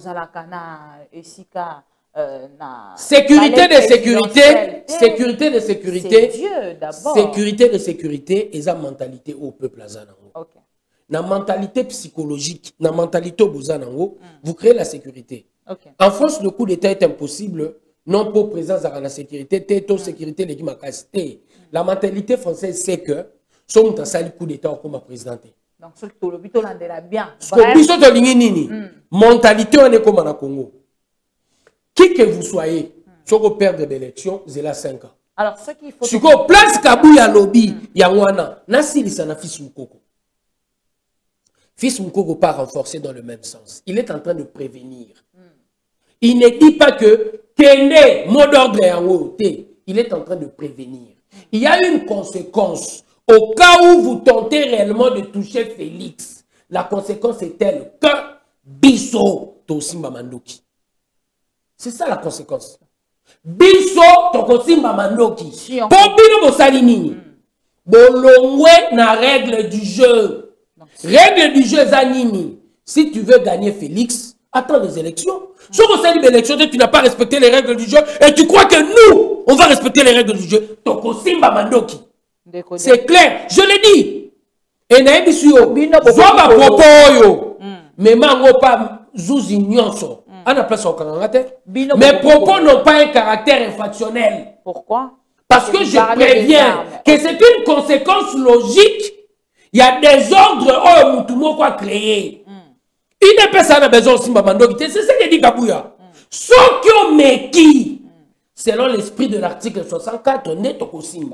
Sécurité de sécurité, sécurité de sécurité, Dieu d'abord. Sécurité de sécurité et sa mentalité au peuple azanango. Ok. La mentalité psychologique, la mentalité au bozanango, mm. vous créez la sécurité. Okay. En France, le coup d'État est impossible, non pour présence à la sécurité, této sécurité, les guimacaste. La mentalité française, c'est que, si on a un coup d'État comme président. Donc, ce que tu as bien. Mentalité, on est comme en Congo. Qui que vous soyez, si vous perdez l'élection, vous avez cinq ans. Alors, ce qu'il faut. Si vous place Kabouya lobby, il y a un Nassi, il s'en a fils Moukoko. Fils Moukoko pas renforcé dans le même sens. Il est en train de prévenir. Il ne dit pas que Kende, mot d'ordre est en haut. Il est en train de prévenir. Il y a une conséquence. Au cas où vous tentez réellement de toucher Félix, la conséquence est telle que Bisso Tosimba Mandoki. C'est ça la conséquence. Bisso Tosimba Mandoki. Pour Bino Bosalinini. Bolongwe na règle du jeu. Règle du jeu Zanini. Si tu veux gagner Félix, attends les élections. Si on s'est dit l'élection, tu n'as pas respecté les règles du jeu et tu crois que nous, on va respecter les règles du jeu. Tokosimba Mandoki. C'est clair, je l'ai dit. Et naïbi suyo, zoba popo mais mango pas zouzi nyonso. À la place au caractère. Mes propos n'ont pas un caractère infractionnel. Pourquoi? Parce que je préviens que c'est une conséquence logique. Il y a des ordres oh mutumo quoi créer. Il n'est pas ça la besoin de Simba Mandoki. C'est ce que dit Kabouya. Ce qui me qui, selon l'esprit de l'article soixante-quatre, on est au Simba.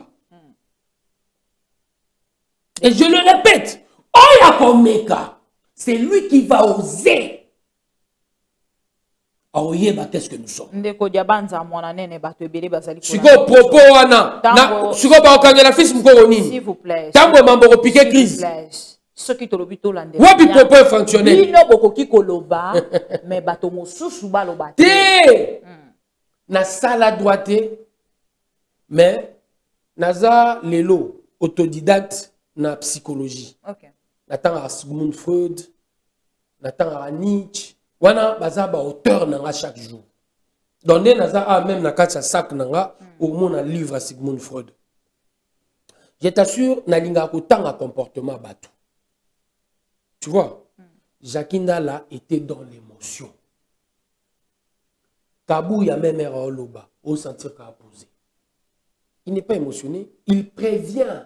Et je le répète, Oya Komeka, c'est lui qui va oser. Oyeba, qu'est-ce que nous sommes? Siko propos wana, siko ba okangela fils mukoro nini? S'il vous plaît. Tambo mamboko piqué crise. Ce qui te lobby to lande. Wapi propos fonctionnel. Bino bokoki koloba, mais bato mosusu baloba. Té. Na sala droite, mais naza lelo autodidacte na psychologie. OK. Natang à Sigmund Freud, natang à Nietzsche, wana baza ba auteur nanga chaque jour. Donné naza a même na katsa sac nanga au monde livre à Sigmund Freud. Je t'assure na linga ko tanga comportement bato. Tu vois, Jakinda là était dans l'émotion. Kabouya même era oloba, au sentir qu'a posé. Il n'est pas émotionné, il prévient.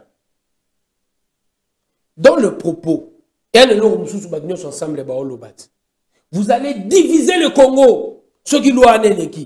Dans le propos, vous allez diviser le Congo. Ceux qui l'ont anéléki.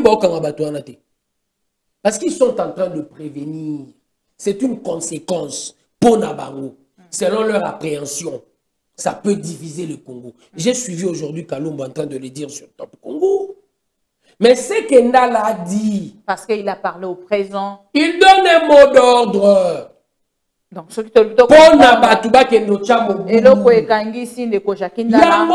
Parce qu'ils sont en train de prévenir. C'est une conséquence pour Nabango. Selon leur appréhension, ça peut diviser le Congo. J'ai suivi aujourd'hui Kalumba en train de le dire sur Top Congo. Mais c'est que Ndala a dit. Parce qu'il a parlé au présent. Il donne un mot d'ordre. Donc, ce qui te le donne. Et le Kouekangisi de Kojakinda.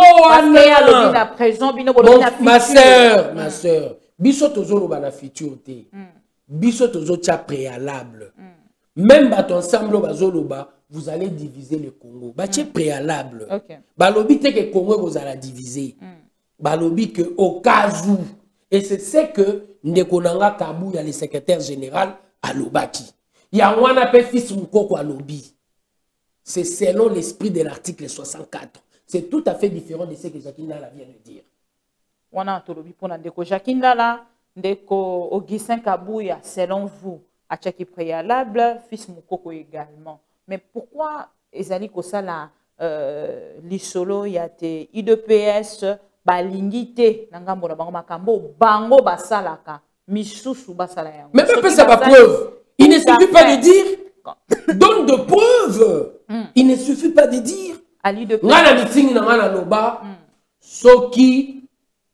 Ma soeur, ma soeur. Biso tozolo bana futur te. Biso tozo tia préalable. Même bato ensemble bazoloba, vous allez diviser le Congo. Ba tia préalable. Balobi te que Congo vous allez diviser. Balobi que au cas où. Et c'est ce que Ndekonanga Kabouya, le secrétaire général, à Lobaki. Il y a un appel fils Moukoko à Lobi. C'est selon l'esprit de l'article soixante-quatre. C'est tout à fait différent de ce que Jacqueline Lala vient de dire. Wana tolobi pona ndeko Jacqueline Lala, ndeko Augustin Kabouya, selon vous, à Tchaki préalable, fils Moukoko également. Mais pourquoi Ezali Kosala, euh, l'Isolo, il y a des I deux P S, balingite nangambo na bango makambo bango basalaka misusu basala yango. Mais même ça va preuve. Il ne suffit pas de dire. Donne de preuves. Mm. Il ne suffit pas de dire. Ali de ngana meeting na ngana loba soki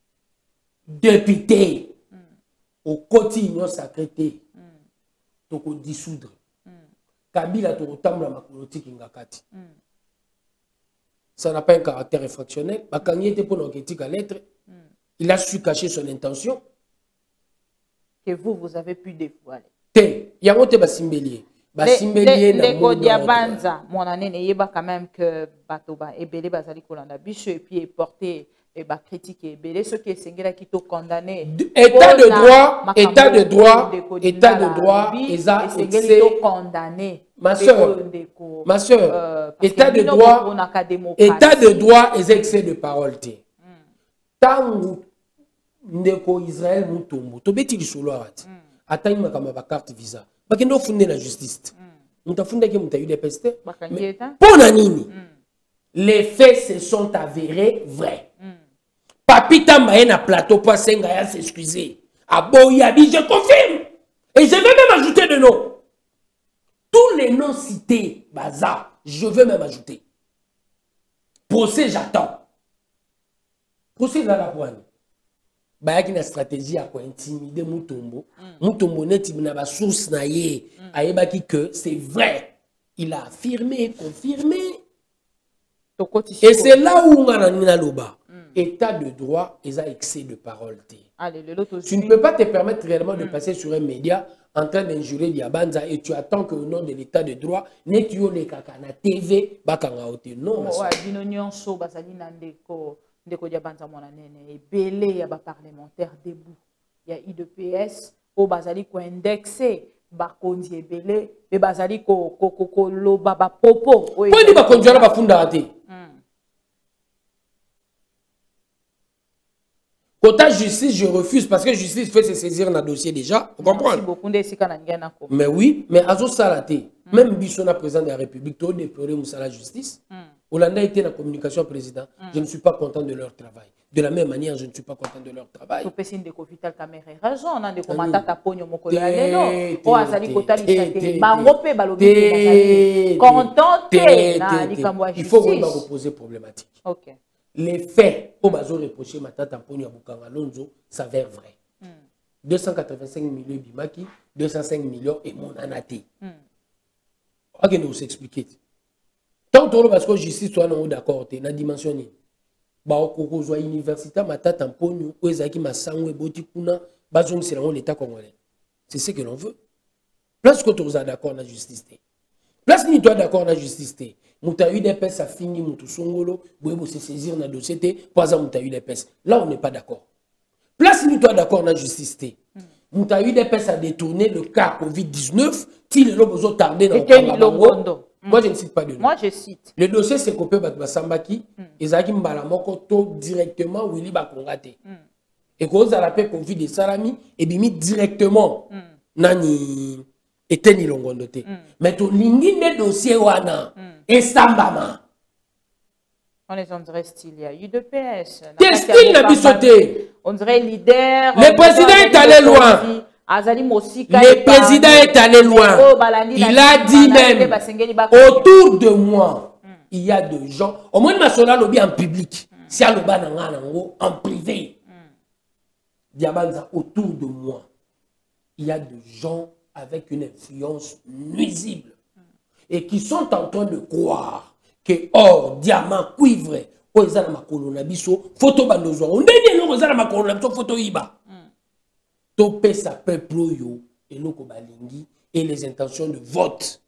député au côté union sacrée toko dissoudre Kabila to tamla makolotiki ngakati. Ça n'a pas un caractère infractionnel. Bakangi était pour l'enquête à lettre. Il a su cacher son intention. Que vous, vous avez pu dévoiler. Té, il y a un autre simbelier. Basimbelier na mo diabanza mon année yeba quand même que batoba ebele bazali kolanda biso et puis porter et ba critique ebele ce qui est sengela qui to condamné état de droit état de droit état de droit eza excès condamné ma soeur ma soeur état de droit état de droit eza excès de parole té tangu ndeko Israël mutombo to beti lisolo ati atani makamba ba carte visa bakendo funde la justice mutafunda ke mutayu de peste pona nini les faits se sont avérés vrais papita mbaye na plateau pour senga ya s'excuser aboya bi je confirme et je vais même ajouter de noms tous les noms cités baza je vais même ajouter procès j'attends procès là la poigne bayaki na stratégie à quoi intimider Mutombo. Mm. Mutombo neti na ba source na ye mm. ayebaki que c'est vrai. Il a affirmé, confirmé. Et c'est là où on a nina loba. Mm. État de droit et ça excès de parole. Allez, le lot tu ne peux pas te permettre réellement mm. de passer sur un média en train d'injurer Diabanza et tu attends que au nom de l'état de droit netu yo le kaka na T V bakanga ote non. Oh, ouais, bino nyonso bazali na ndeko ndeko Diabanza mona nene et belé ya ba parlementaire debout. Il y a I D P S au bazali ko indexé ba konzi ebele be bazali ko ko ko ko lo baba popo. Point di ba konzi ala ba funda ate. Quota justice, je refuse parce que justice fait se saisir dans le dossier déjà. Vous comprenez? Mais oui, mais Azo Salaté, mm. même Bissona, président de la République, tout déploré Moussa la justice. Hollanda était dans la communication président. Mm. Je ne suis pas content de leur travail. De la même manière, je ne suis pas content de leur travail. Tu peux essayer de vital caméra raison, on a des commentateurs à pogno moko la lelo. O azali kotali sate. Bangope balobi bazali. Contenté na likambo ya justice. Il faut vraiment reposer problématique. OK. Les faits, au bazo reproché Matata Pony Abukanga Lonzo s'avèrent vrais. Mm. deux cent quatre-vingt-cinq millions Bimaki, deux cent cinq millions et mon anaté. Ok, nous s'expliquer. Tant que parce que justice soit non d'accord, tu as dimensionné. Bah, au Koko, université, Matata Pony, ou Ezaki Massangwe, Botikuna, Bazon, c'est l'État congolais. C'est ce que l'on veut. Place que tu es d'accord dans la justice. Place ni toi d'accord dans la justice. Mouta U D P S a fini Moutou Songolo, Bouebo se saisir dans le dossier, pas à Mouta U D P S. Là, on n'est pas d'accord. Place ni toi d'accord dans la justice. Mouta U D P S a détourné le cas Covid dix-neuf, si le lobo ont tardé dans le Bango. Moi, je ne cite pas de nom. Moi, je cite. Le dossier, c'est coupé par Basambaki, Ezaki Mbalamoko, directement, Willy Bakongate. Et cause à la paix Covid de Salami, et bimi directement, Nani. Et ni longondoté. Mais tout l'ingine dossier wana et sambama. On est en dirait style, il y a eu de P S. Quel style n'a bisoté? On dirait leader. Le président est allé loin. Le président est allé loin. Il a dit même, autour de moi, il y a des gens. Au moins, ma sola lobby en public. Si à l'oba en privé. Diabanza, autour de moi, il y a des gens avec une influence nuisible et qui sont en train de croire que or, diamant, cuivre, oza na makolo na biso, photo bandozo, on est non oza na makolo na biso, photo iba. Topé sa peuple yo et loko balingi et les intentions de vote.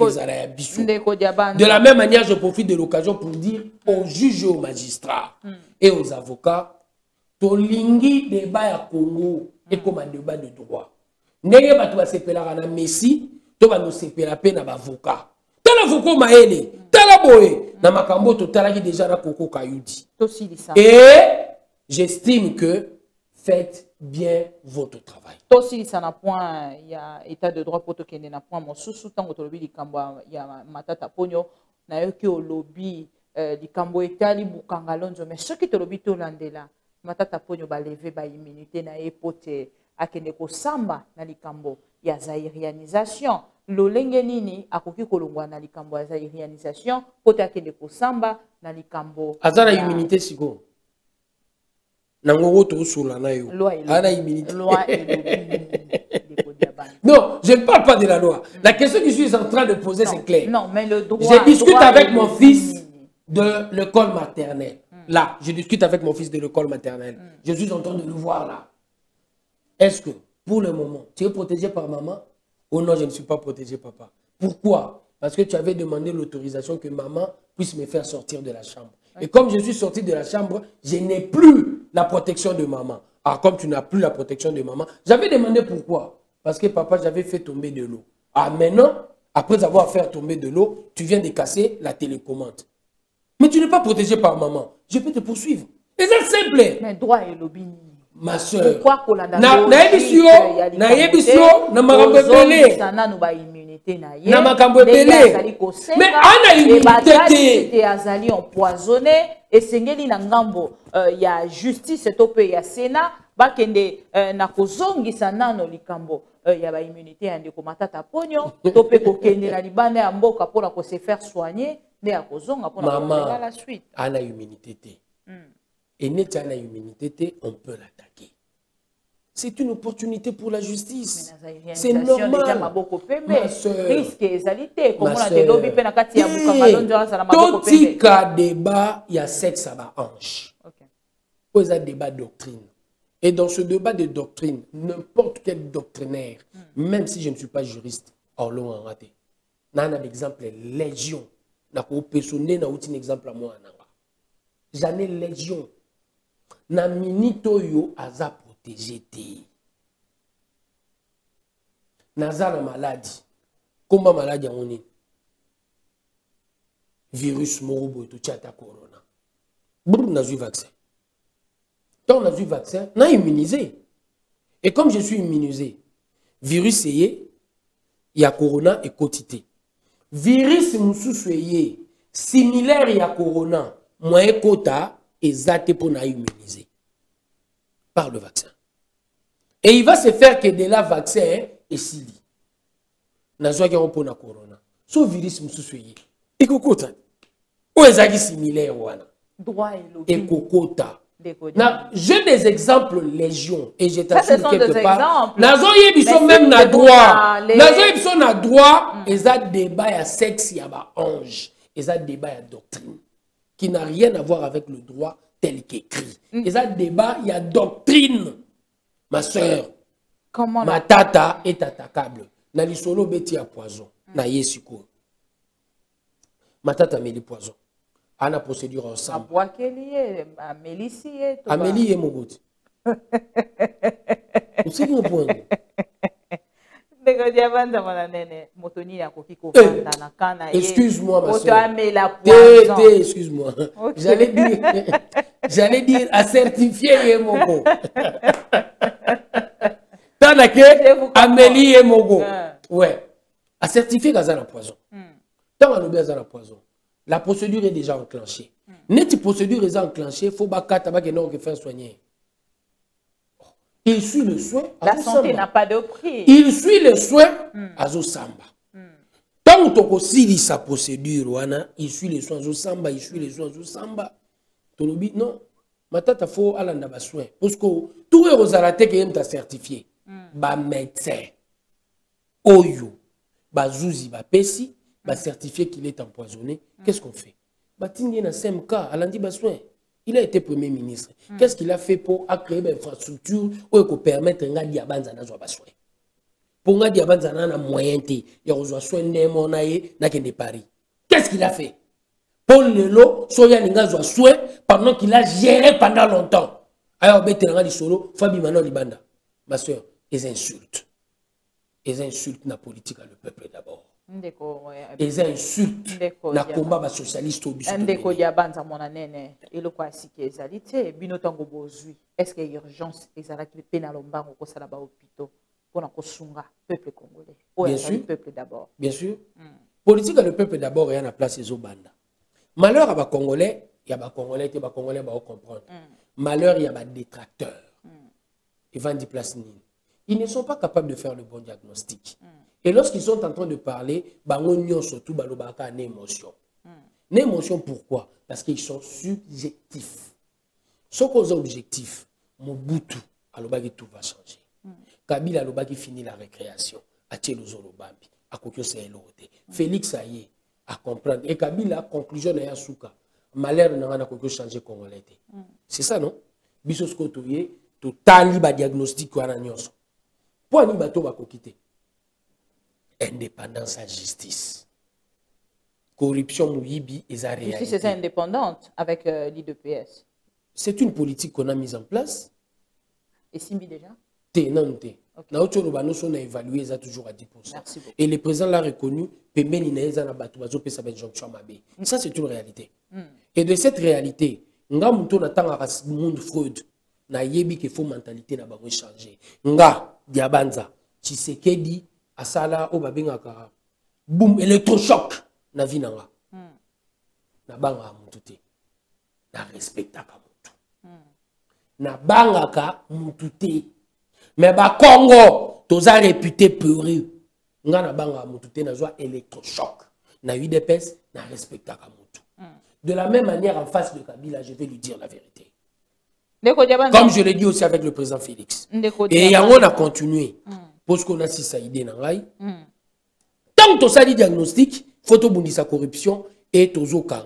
De la même manière, je profite de l'occasion pour dire aux juges et aux magistrats et aux avocats, to lingi débat ya Congo et comme un débat de droit. Nege batu ba sepela na Messi, to ba no sepela pe na avocat. Tala voko maele, tala boye, na makambo to tala ki déjà na Koko Kayudi. Et j'estime que faites bien votre travail. Tosi ça na point il y a état de droit pour to kende na point mo susu tango to lobi likambo ya Matata Ponyo na yo ki o lobby euh, likambo etali bukanga lonzo mais soki tolobi tolandela Matata Ponyo ba lever ba immunité na epote akende ko samba na likambo ya zairianisation lolenge nini akoki kolongwa na likambo ya zairianisation pote akende ko samba na likambo azana immunité siko nango to sula na yo ana immunité loi non, je ne parle pas de la loi. La question que je suis en train de poser, c'est clair. Non, mais le droit. Je discute avec mon fils de l'école maternelle. Mm. Là, je discute avec mon fils de l'école maternelle. Mm. Je suis en train de le voir là. Est-ce que, pour le moment, tu es protégé par maman ou non, je ne suis pas protégé par papa? Pourquoi? Parce que tu avais demandé l'autorisation que maman puisse me faire sortir de la chambre. Okay. Et comme je suis sorti de la chambre, je n'ai plus la protection de maman. Alors, comme tu n'as plus la protection de maman, j'avais demandé pourquoi. Parce que papa, j'avais fait tomber de l'eau. Ah, maintenant, après avoir fait tomber de l'eau, tu viens de casser la télécommande. Mais tu n'es pas protégé par maman. Je peux te poursuivre. Et c'est simple. Mais droit et lobby. Ma soeur. Pourquoi qu'on a na na ebisio na ebisio na makambo ebele sana no ba immunité na ye na makambo ebele mais ana immunité te azali empoisonné esengeli na ngambo ya justice to pe ya Sénat bakende na kozongisa nano likambo ya ba immunité ya ndeko Matata Ponyo to pe kokende na libanda ya mboka pona ko se faire soigner nde ya kozonga pona ko la suite ana immunité te. Et n'est-ce pas immunité, on peut l'attaquer. C'est une opportunité pour la justice. C'est normal. Ma soeur. Tout cas débat, il y a sexe à la hanche. Il y a un débat de doctrine. Et dans ce débat de doctrine, n'importe quel doctrinaire, mm. même si je ne suis pas juriste, on l'a raté. N'a un exemple légion. N'a pas personné, n'a aucun exemple à moi. J'en ai légion. Na minito yo aza protégé te. Naza na maladie. Komba maladie en oni. Virus morobo to tchata corona. Brr na eu vaccin. Quand on a eu vaccin, on a immunisé. Et comme je suis immunisé, virus yé, il y a corona et quotité. Virus moussou similaire il y a corona, moi quota exact pour nous immuniser par le vaccin. Et il va se faire que de la vaccin et si n'a pas pour la corona. Ce virus moussouye. Et kokota. Ou est similaire wana. Droit et et kokota. J'ai des exemples légion et je t'assure quelque part. Nazo yebiso même na droit. Nazo yebiso na droit et ça débat ya sexe ya ba ange et ça débat ya doctrine. Qui n'a rien à voir avec le droit tel qu'écrit. Mm. Et ça, débat, il y a doctrine. Ma soeur, comment ma tata est attaquable. Na li solo beti à poison. Mm. Na yesiko. Ma tata met le poison. Ana procédure ensemble. Amélie Amélie est mon goût. Vous savez un point. Excuse-moi, ma soeur. Excuse-moi. J'allais dire, j'allais dire à certifier Mogo. Tanake, Amélie et Mogo. Ouais. À certifier qu'elle a un poison. Tant qu'on a un poison, la procédure est déjà enclenchée. Net procédure est enclenchée, il faut que faire soigner. Il suit le soin. La santé n'a pas de prix. Il suit le soin à Zosamba. Tant que tu sa procédure, il suit les soins à Zosamba, il suit les soins à Zosamba. Non, ma tata faut aller dans les soins. Parce que tout est aux arrêtés qui aiment certifié. Ba médecin, Oyo, ba Zouzi, ba Pessi, ba certifié qu'il est empoisonné. Qu'est-ce qu'on fait? Ba Tingé na S M K, à l'andi ba soin. Il a été Premier ministre. Mm. Qu'est-ce qu'il a fait pour créer une infrastructure pour permettre à Diabanza de faire soin? Pour que Diabanza ait un moyen de faire soin de Paris. Qu'est-ce qu'il a fait? Pour le lot, Soya Ninga soit soin pendant qu'il a géré pendant longtemps. Alors, Béténanga di Solo, Fabi Manon Libanda. Ma soeur, les insultes. Les insultes na politique à le peuple d'abord. Les insultes na combat ba socialiste au biso. Ndeko Diabanza mona nene eloko asiki ezalité bino tango bozui. Est-ce qu'il y a urgence ezalaki pe na lombango ko sala ba hôpitaux pour na kosunga peuple congolais? Bien sûr, le peuple d'abord. Bien sûr. Mm. Politique à le peuple d'abord et à la place des obanda. Malheur à ba Congolais, il y a ba Congolais, il y a ba Congolais, ba comprendre. Malheur, il y a ba détracteurs. Ils vendent des places nines. Ils ne sont pas capables de faire le bon diagnostic. Et lorsqu'ils sont en train de parler, bah on surtout bah l'obaka une émotion. Une émotion pourquoi? Parce qu'ils sont subjectifs. Ce qu'on a objectif, Mobutu, alobaki tout va changer. Kabila alobaki finit la récréation. Atielo Zolobambi, à Kokyo Seelote. Félix Aye à comprendre. Et Kabila conclusion na Yasuka. Malheur n'a pas changer Congolais. C'est ça non? Bisos kotoye to tali ba diagnostic wana nyonso. Pour ni bato ba kokite. Indépendance à justice. Corruption mouyibi et za réalité. Justice est indépendante avec euh, l'I D P S. C'est une politique qu'on a mise en place. Et Simbi déjà? Té, non, té. Na autre bano on a évalué ça toujours à dix pour cent. Merci beaucoup. Et le président l'a reconnu, pembeni na eza na bato bazo pesa ben jonction mabe. Ça c'est une réalité. Mm. Et de cette réalité, nga muto na tanga monde Freud na yebi que faut mentalité na bango changer. Nga diabanza Tshisekedi asala o babengaka boom électrochoc na vie nanga. Mm. Na banga mutu te. Na respectaka mutu. Mm. Na bangaka mutu te. Mais ba Congo, tous a réputé peureux. Nga na banga mutu te na joie électrochoc. Na U D P S na respectaka mutu. Mm. De la même manière en face de Kabila, je vais lui dire la vérité. Comme je l'ai dit aussi avec le président Félix. Et on a continué. Mm. Parce qu'on a si ça idée na ngai. Mm. Tant que ça dit diagnostic, photo bundisa corruption et tozo kanga.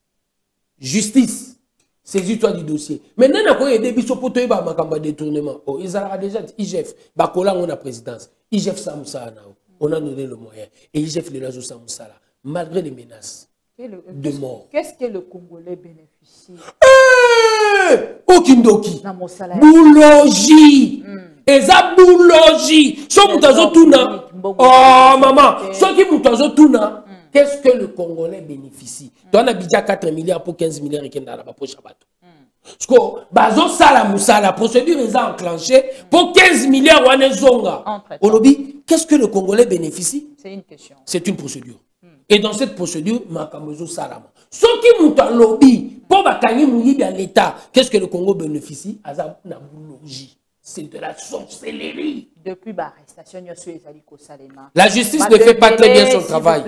Justice. Saisis-toi du dossier. Maintenant, on a des bisous pour toi, on a détournement. Oh, ils ont déjà I G F. Bakola, on a présidence. I G F Samoussa, on a donné le moyen. Et I G F, les Lazo Samoussa, malgré les menaces de mort. Qu'est-ce que le Congolais bénéficie? Okindoki. Boulogi. Eza boulogi. So mutazo tuna. Oh, maman. So ki mutazo tuna. Qu'est-ce que le Congolais bénéficie? Tu as déjà quatre milliards pour quinze milliards et dans la poche à bateau. Parce que bazo sala moussa la procédure est enclenchée pour quinze milliards ou un zonga. Au lobby, qu'est-ce que le Congolais bénéficie? C'est une question. C'est une procédure. Et dans cette procédure, makamozo salama. Ce qui monte en lobby pour bakani mouyi dans l'État, qu'est-ce que le Congo bénéficie? Azab na boulogi. C'est de la sorcellerie. Depuis l'arrestation, la justice ne fait pas très bien son travail.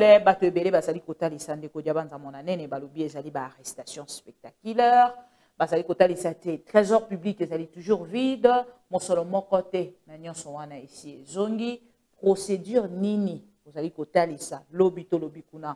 Arrestation spectaculaire. Trésor public est toujours vide. Mon seul mon côté, ici zongi. Procédure nini. Vous allez kotalisa. Lobby to lobby kuna.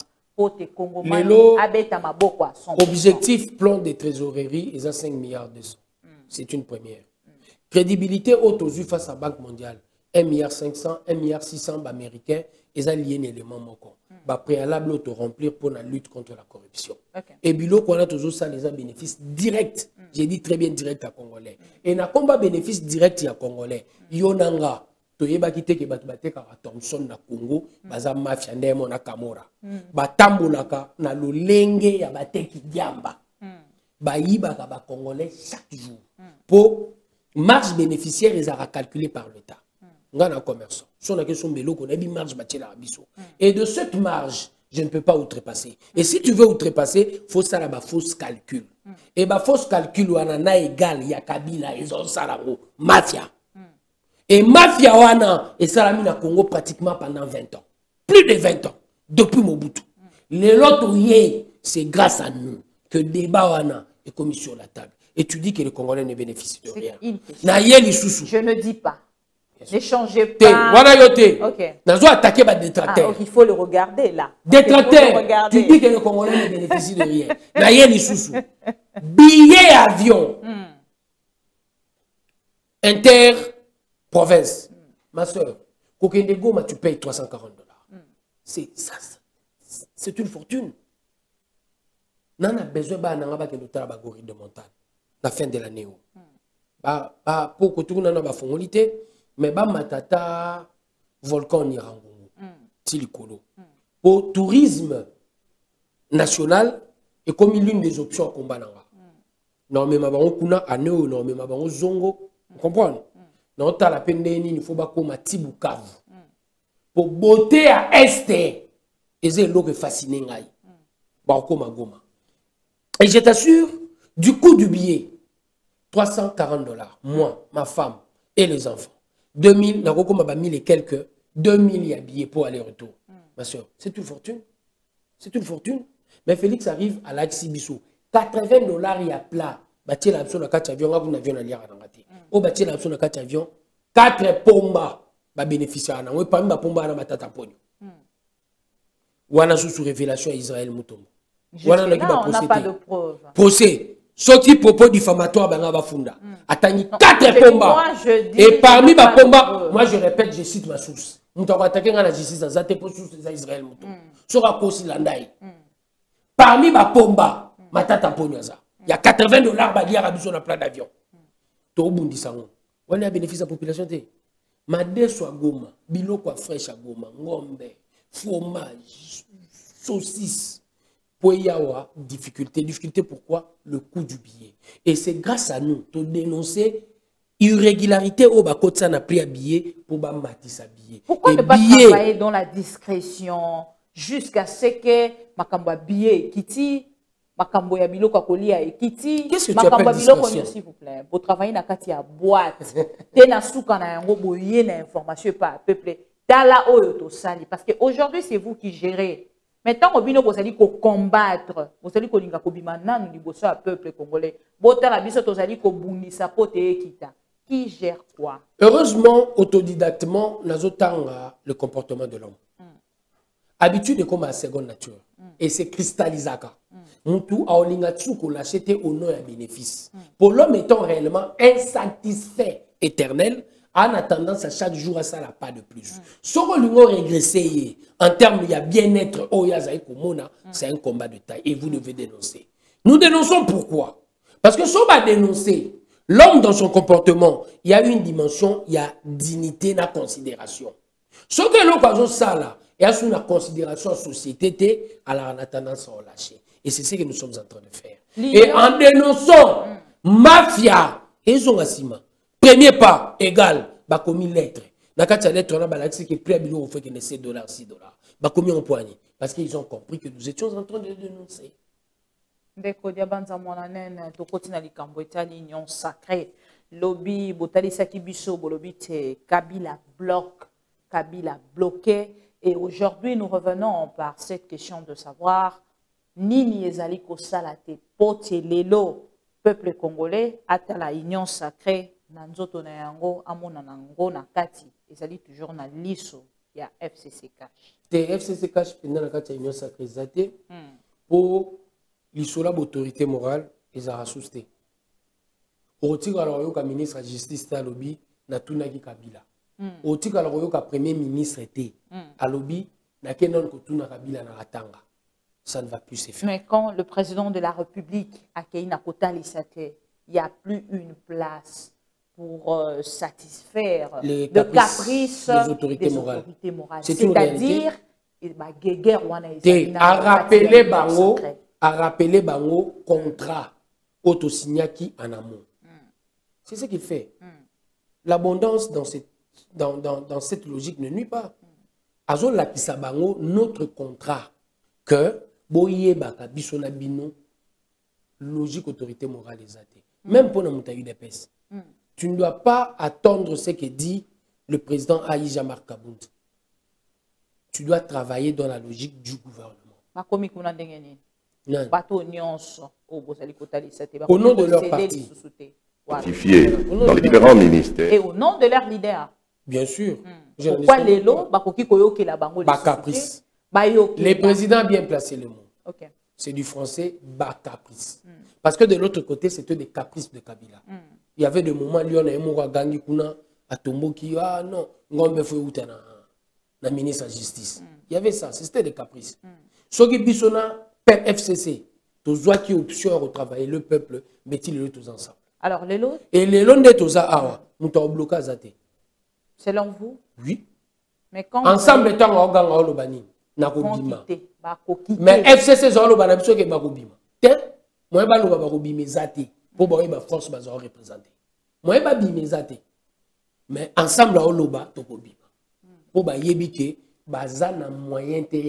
Objectif plan de trésorerie est à cinq milliards de cents. C'est une première. Crédibilité haute aux yeux face à la Banque mondiale. un milliard cinq cents, un milliard six cents américains, ils ont lié un élément moko. Ba préalable auto remplir pour la lutte contre la corruption. Okay. Et bilo qu'on a toujours ça les bénéfices directs. Mm. J'ai dit très bien direct à Congolais. Mm. Et na combat bénéfice direct à Congolais. Mm. Yonanga to yeba kite ke batu bateka ka Thompson na Congo, mm. baza mafia ndemo na Kamora. Mm. Batambolaka na lolenge ya bateki diamba. Mm. Ba yiba ka ba Congolais chaque jour. Mm. Pour marge bénéficiaire, ils ont calculé par l'État. On a un commerçant. Si on a question de l'eau, on a une marge. Et de cette marge, je ne peux pas outrepasser. Et si tu veux outrepasser, il faut ça là, fausse calcul. Et bah fausse calcul, on en a égal, il y a Kabila, ils ont ça là, mafia. Et mafia, on a, et ça l'a mis au Congo pratiquement pendant vingt ans. Plus de vingt ans, depuis Mobutu. Les lots, c'est grâce à nous que le débat on a est commis sur la table. Et tu dis que les Congolais ne bénéficient de rien. Je ne dis pas. Ne changez pas. Voilà, ok. Nous attaqué par des détracteurs. Ah, il faut le regarder là. Détracteurs. Tu dis que les Congolais ne bénéficient de rien. Naïe Lissoussou. Billet avion. Mm. Inter-province. Mm. Ma soeur, Kokende Goma, tu payes trois cent quarante dollars. Mm. C'est ça. C'est une fortune. Nous avons besoin de montagne. La fin de l'année. Mm. Bah, bah, pour que tout le monde ait une fongolité, mais bah, matata, volcan Nirangongo, mm. Tilikolo. Mm. Pour tourisme national, et comme l'une des options à combat. Mm. Normalement, on kuna aneo, normalement, on zongo. Vous comprenez? Non, t'as la peine il faut pas qu'on m'a Tibukavu. Pour beauté à Est, et c'est l'eau qui fascine. Bah, comme Goma. Et je t'assure, du coût du billet, trois cent quarante dollars, moi, ma femme et les enfants. deux mille, n'a mille et quelques, deux mille y a billets pour aller-retour. Mm. Ma soeur, c'est une fortune. C'est une fortune. Mais Félix arrive à l'Axibiso. quatre-vingts dollars, il y a plat. Bâti l'absolu de quatre avions, on a avion à l'I A R. Au bâti l'absolu de quatre avions, quatre pomba, va bénéficier. Oui, parmi les pomba, on a tata pogno. Ou on a sous révélation à Israël Moutombo. On n'a pas de preuves. Procès. Sorti propos diffamatoire, ben on va fonder. Attendez quatre pomba. Et parmi les pomba, moi je répète, je cite ma source. Nous avons attaqué la justice dans la source d'Israël Moutombo. Sur la cause Landaï. Parmi les pomba, ma tata pogno. Il y a quatre-vingts dollars qui sont sur le plan d'avion. Tout le monde dit ça. On a bénéficié de la population. Madé soit goma, biloko fraîche à goma, ngombe, fromage, saucisse. Pour y avoir difficulté. Difficulté pourquoi? Le coût du billet. Et c'est grâce à nous de dénoncer irrégularité au bas côté ça n'a pris à billet pour bâtir sa billet. Pourquoi et ne pas billet, travailler dans la discrétion jusqu'à ce que ma billet quitte? Makambo ya biloko kolia ekiti. Qu'est-ce que tu appelles discrétion? S'il vous plaît. Pour travailler na kati ya boîte. Te na souka na yango boye na information par peuple. Tala oyo to sali parce que aujourd'hui c'est vous qui gérez. Maintenant obino vous allez ko combattre. Vous allez ko linga ko bima nanu liboso ya peuple congolais. Botala biso to zali ko bundisa pote ekita. Qui gère quoi? Heureusement autodidactement nazotanga le comportement de l'homme. Mm. Habitude est comme à seconde nature. Mm. Et c'est cristallisaka. Moutou a olinga tsuko l'acheter au nom et bénéfice. Mm. Pour l'homme étant réellement insatisfait éternel, en attendant à chaque jour à ça n'a pas de plus. Ce qu'on lui a régressé en termes de bien-être, oh, c'est un combat de taille et vous devez dénoncer. Nous dénonçons pourquoi? Parce que si on va dénoncer, l'homme dans son comportement, il y a une dimension, il y a dignité, la considération. Ce que l'occasion ça là, il y a une considération en société, alors on a tendance à relâcher. Et c'est ce que nous sommes en train de faire. Et en dénonçant mafia, ils ont assima. Premier pas, égal, bah commis lettre. Dans la lettre, on a balancé que prix à billet, on fait que sept dollars, six dollars. Bah commis en poignée. Parce qu'ils ont compris que nous étions en train de dénoncer. Ndeko diabanza mwananene tokoti na likambo etali union sacrée lobby botali saki biso bolobi te Kabila bloc Kabila bloqué et aujourd'hui nous revenons par cette question de savoir nini ezali ko sala te pote lelo peuple congolais ata la union sacrée na nzoto na yango amona nango na kati ezali toujours na liso ya F C C cash te F C C cash pendant la kati ya union sacrée zate hmm. pour l'issola d'autorité morale ils a rassusté. Au tigre alors yoka ministre de la justice ta lobby na tunaki Kabila. Au tigre alors yoka premier ministre était à lobby na kenon ko tuna Kabila na ratanga. Ça ne va plus se faire. Mais quand le président de la République a Keina Kota Lissate, il n'y a plus une place pour euh, satisfaire les le caprices, caprice des autorités des morales. Autorités morales. C'est-à-dire bah, à rappeler Bango à rappeler Bango contrat autosignaki en amont. Mm. C'est ce qu'il fait. Mm. L'abondance dans cette, dans, dans, dans cette logique ne nuit pas. Azo la Bango, notre contrat que Boye Baka Bisona Bino, logique autorité morale des athées. Mm. Même pour nous tailler des pèses. Mm. Tu ne dois pas attendre ce que dit le président Aïja Markabound. Tu dois travailler dans la logique du gouvernement. Non. Au nom de leur parti. Dans les différents ministères. Et au nom de leur leader. Bien sûr. Hmm. Pourquoi les lots caprice. Les présidents bien placé le mot. Okay. C'est du français bas caprice. Hmm. Parce que de l'autre côté, c'était des caprices de Kabila. Hmm. Il y avait des moments, Lyon et Moura Gangi Kuna, à Tombo qui, ah non, Ngombe Fouyoutana, la ministre de la Justice. Hmm. Il y avait ça, c'était des caprices. Ce qui Bissona, F C C, tous ceux qui ont option à travailler le peuple, mettez-les le tous ensemble. Alors, les lots? Et les lots de tous à nous avons bloqué à Zate. Selon vous? Oui. Mais quand ensemble, étant en gang à Olobani, Nakobima. Mais F C C, c'est Olobana, c'est que Bakobima. Moi, je vais Bakobima Zate pour que la force soit représentée. Moi, je vais Bakobima Zate. Mais ensemble, à Oloba, Tokobima. Pour que Yébike, Bazana moyen intérêt à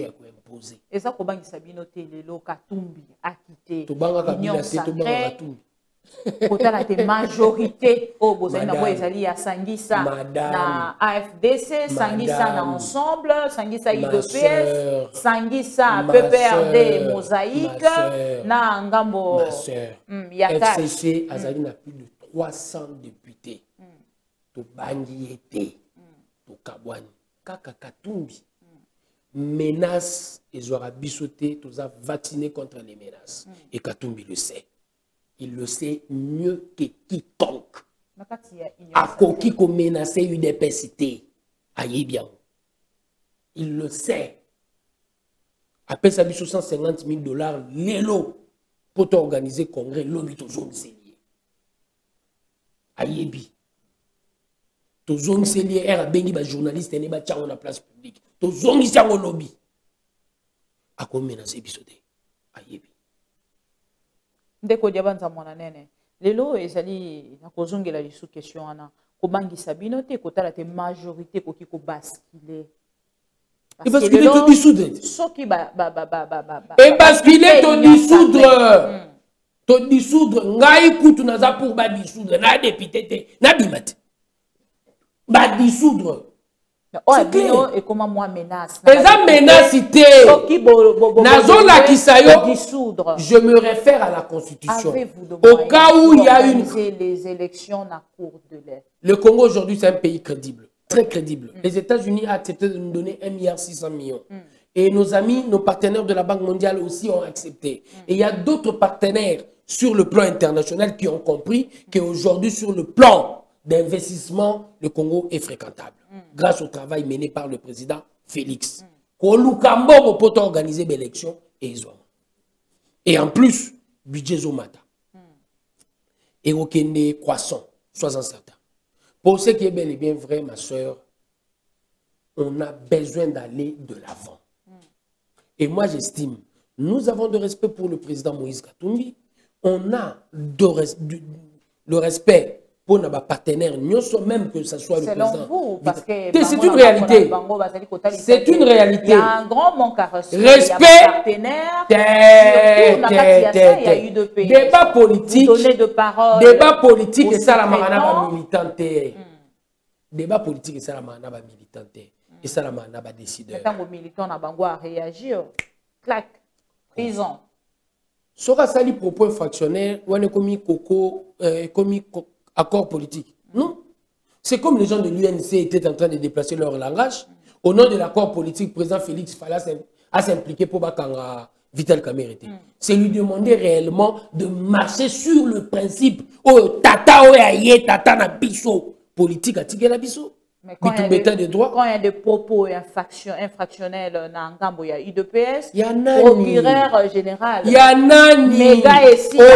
imposé. Et ça, comment il s'habille noté les lots Katumbi a quitté. Tobanga Kabila, c'est Tobanga Katumbi. Kota la majorité au Bozani na boy ezali à Sangisa na A F D C, Sangisa na Ensemble, Sangisa I D P S, Sangisa P P R D Mosaïque na Ngambo F C C azali na plus de trois cents députés. To bangi été to kabwani kaka Katumbi menace ezwara bisoté to za vacciné contre les menaces et Katumbi le sait. Il le sait mieux que quiconque. A koki ko menacé U D P S T. Aïe bien. Il le sait. Après ça, cent cinquante mille dollars, l'élo pour organiser congrès, lobby toujours c'est lié. Aïe bien. Toujours c'est lié. Er a béni ba journaliste et ba tchang na place publique. Toujours c'est un lobby. A ko menacé bisoté. Aïe bien. Ndeko diabanza mwana nene lelo ezali na kozongela lisu question ana kobangi sabino te kotala te majorité koki ko basculer et basculer to dissoudre soki ba ba ba ba ba et basculer to dissoudre to dissoudre ngai kutu naza pour ba dissoudre na député te na bimate ba dissoudre. C'est clair. Et comment moi menace? Et ça menace cité. Je me réfère à la Constitution. Au cas où il y a une les élections na cour de l'air. Le Congo aujourd'hui c'est un pays crédible, très crédible. Mm. Les États-Unis ont accepté de nous donner un milliard six cents millions. Mm. Et nos amis, nos partenaires de la Banque mondiale aussi ont accepté. Mm. Et il y a d'autres partenaires sur le plan international qui ont compris qu'aujourd'hui sur le plan d'investissement, le Congo est fréquentable. Mm. Grâce au travail mené par le président Félix. Kolukambo mm. peut organiser l'élection et ils ont. Et en plus, budget Zomata. Mm. Et aucun croissant, sois-en certain. Pour ce qui est bel et bien vrai, ma soeur, on a besoin d'aller de l'avant. Mm. Et moi, j'estime, nous avons de respect pour le président Moïse Katumbi. On a de res de, le respect pour nos partenaires, nous sommes même que ce soit le président. Vous, parce que c'est une réalité. C'est une réalité. Il y a un grand manque à respect. Respect. Il y a partenaires. Il y a eu de pays. Débat politique. Donner de parole. Débat politique et ça la manaba militante. Débat politique et ça la manaba militante. Et ça la manaba décideur. Quand vos militants n'a pas réagi, clac, prison. Sera sali propos fractionnaire, ou est commis coco, commis accord politique. Non. C'est comme les gens de l'U N C étaient en train de déplacer leur langage. Au nom de l'accord politique, le président Félix fallait s'impliquer pour Bakanga Vital Kamérité. Mm. C'est lui demander réellement de marcher sur le principe oh tata oyaye tata na biso politique à tirer la biso. Mais quand il, y a des, quand il y a des propos infraction, infractionnels dans Ngambo, il y a I D P S, il y a Nani. Procureur général. Il y a Nani. Méga et si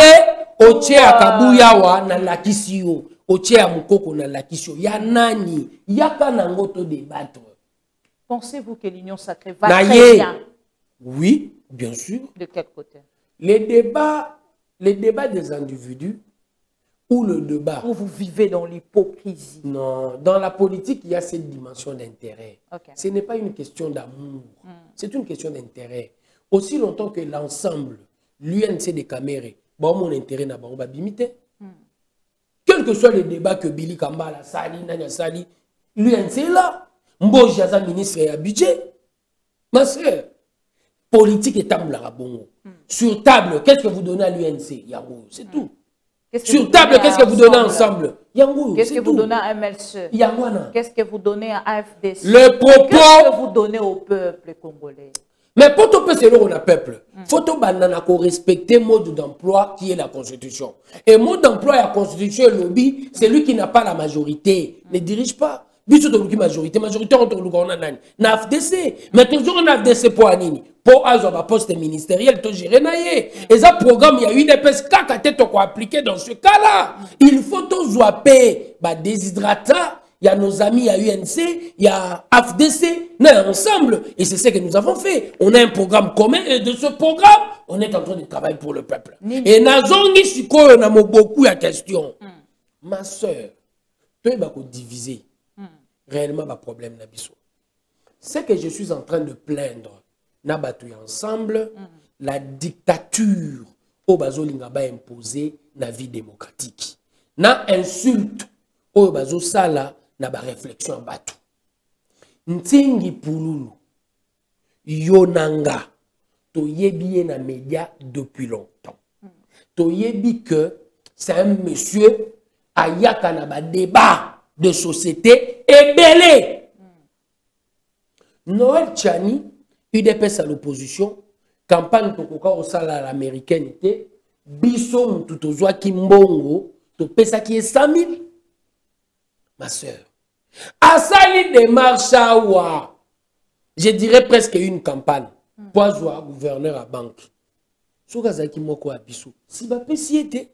Oche a Kabuyawa na lakisio, Oche a Mukoko na lakisio. Ya nani, yaka nangoto débattre. Pensez-vous que l'union sacrée va très bien? Oui, bien sûr. De quel côté? Les débats, les débats des individus ou le débat. Où vous vivez dans l'hypocrisie. Non, dans la politique, il y a cette dimension d'intérêt. Okay. Ce n'est pas une question d'amour, mm. c'est une question d'intérêt. Aussi longtemps que l'ensemble, l'U N C des Camérés, bon, mon intérêt n'a pas limité. Mm. Quel que soit le débat que Billy Kambala, Sali, Nanya Sali, l'U N C est là. Mboji Jaza, ministre et à budget. Ma soeur, politique est table à Bongo. Mm. Sur table, qu'est-ce que vous donnez à l'U N C? Yango, c'est mm. tout. Sur table, qu'est-ce que vous donnez ensemble? Yango, qu'est-ce que vous tout. donnez à M L C? Yangwana. Qu'est-ce que vous donnez à A F D C? Le propos. Qu'est-ce que vous donnez au peuple congolais? Mais pour tout c'est le peuple, il faut que respecter le mode d'emploi qui est la Constitution. Et le mode d'emploi et la Constitution et le lobby, c'est lui qui n'a pas la majorité, ne dirige pas. Biso de la majorité, majorité entre le gouvernement na F D C. Mais toujours na F D C pour Anini, pour avoir un poste ministériel, to gérer naie. Et ça programme, il y a une épaisse caca tête quoi appliquer dans ce cas-là. Il faut tous payer bah déshydratat. Il y a nos amis à U N C, il y a F D C, on est ensemble. Et c'est ce que nous avons fait. On a un programme commun et de ce programme, on est en train de travailler pour le peuple. Mm. Et Nazongi Siko, on a beaucoup de questions. Mm. Ma soeur, tu vas diviser mm. réellement le problème. Ce que je suis en train de plaindre, na batu ensemble mm. la dictature au bazo lingaba imposée na vie démocratique na insulte au bazo sala na ba réflexion batu ntingi pululu yonanga to yebi na média depuis longtemps mm. to yebi que c'est un monsieur ayaka na ba débat de société ébélé mm. Noël Tchani U D P S à l'opposition, campagne tokoka au salaire américaine, biso mututozwa kimbongo, to pesa qui est cent mille. Ma soeur. Asali démarche wa, je dirais presque une campagne. Pour avoir gouverneur à banque. Soka zaki moko abiso. Si ba pesi été.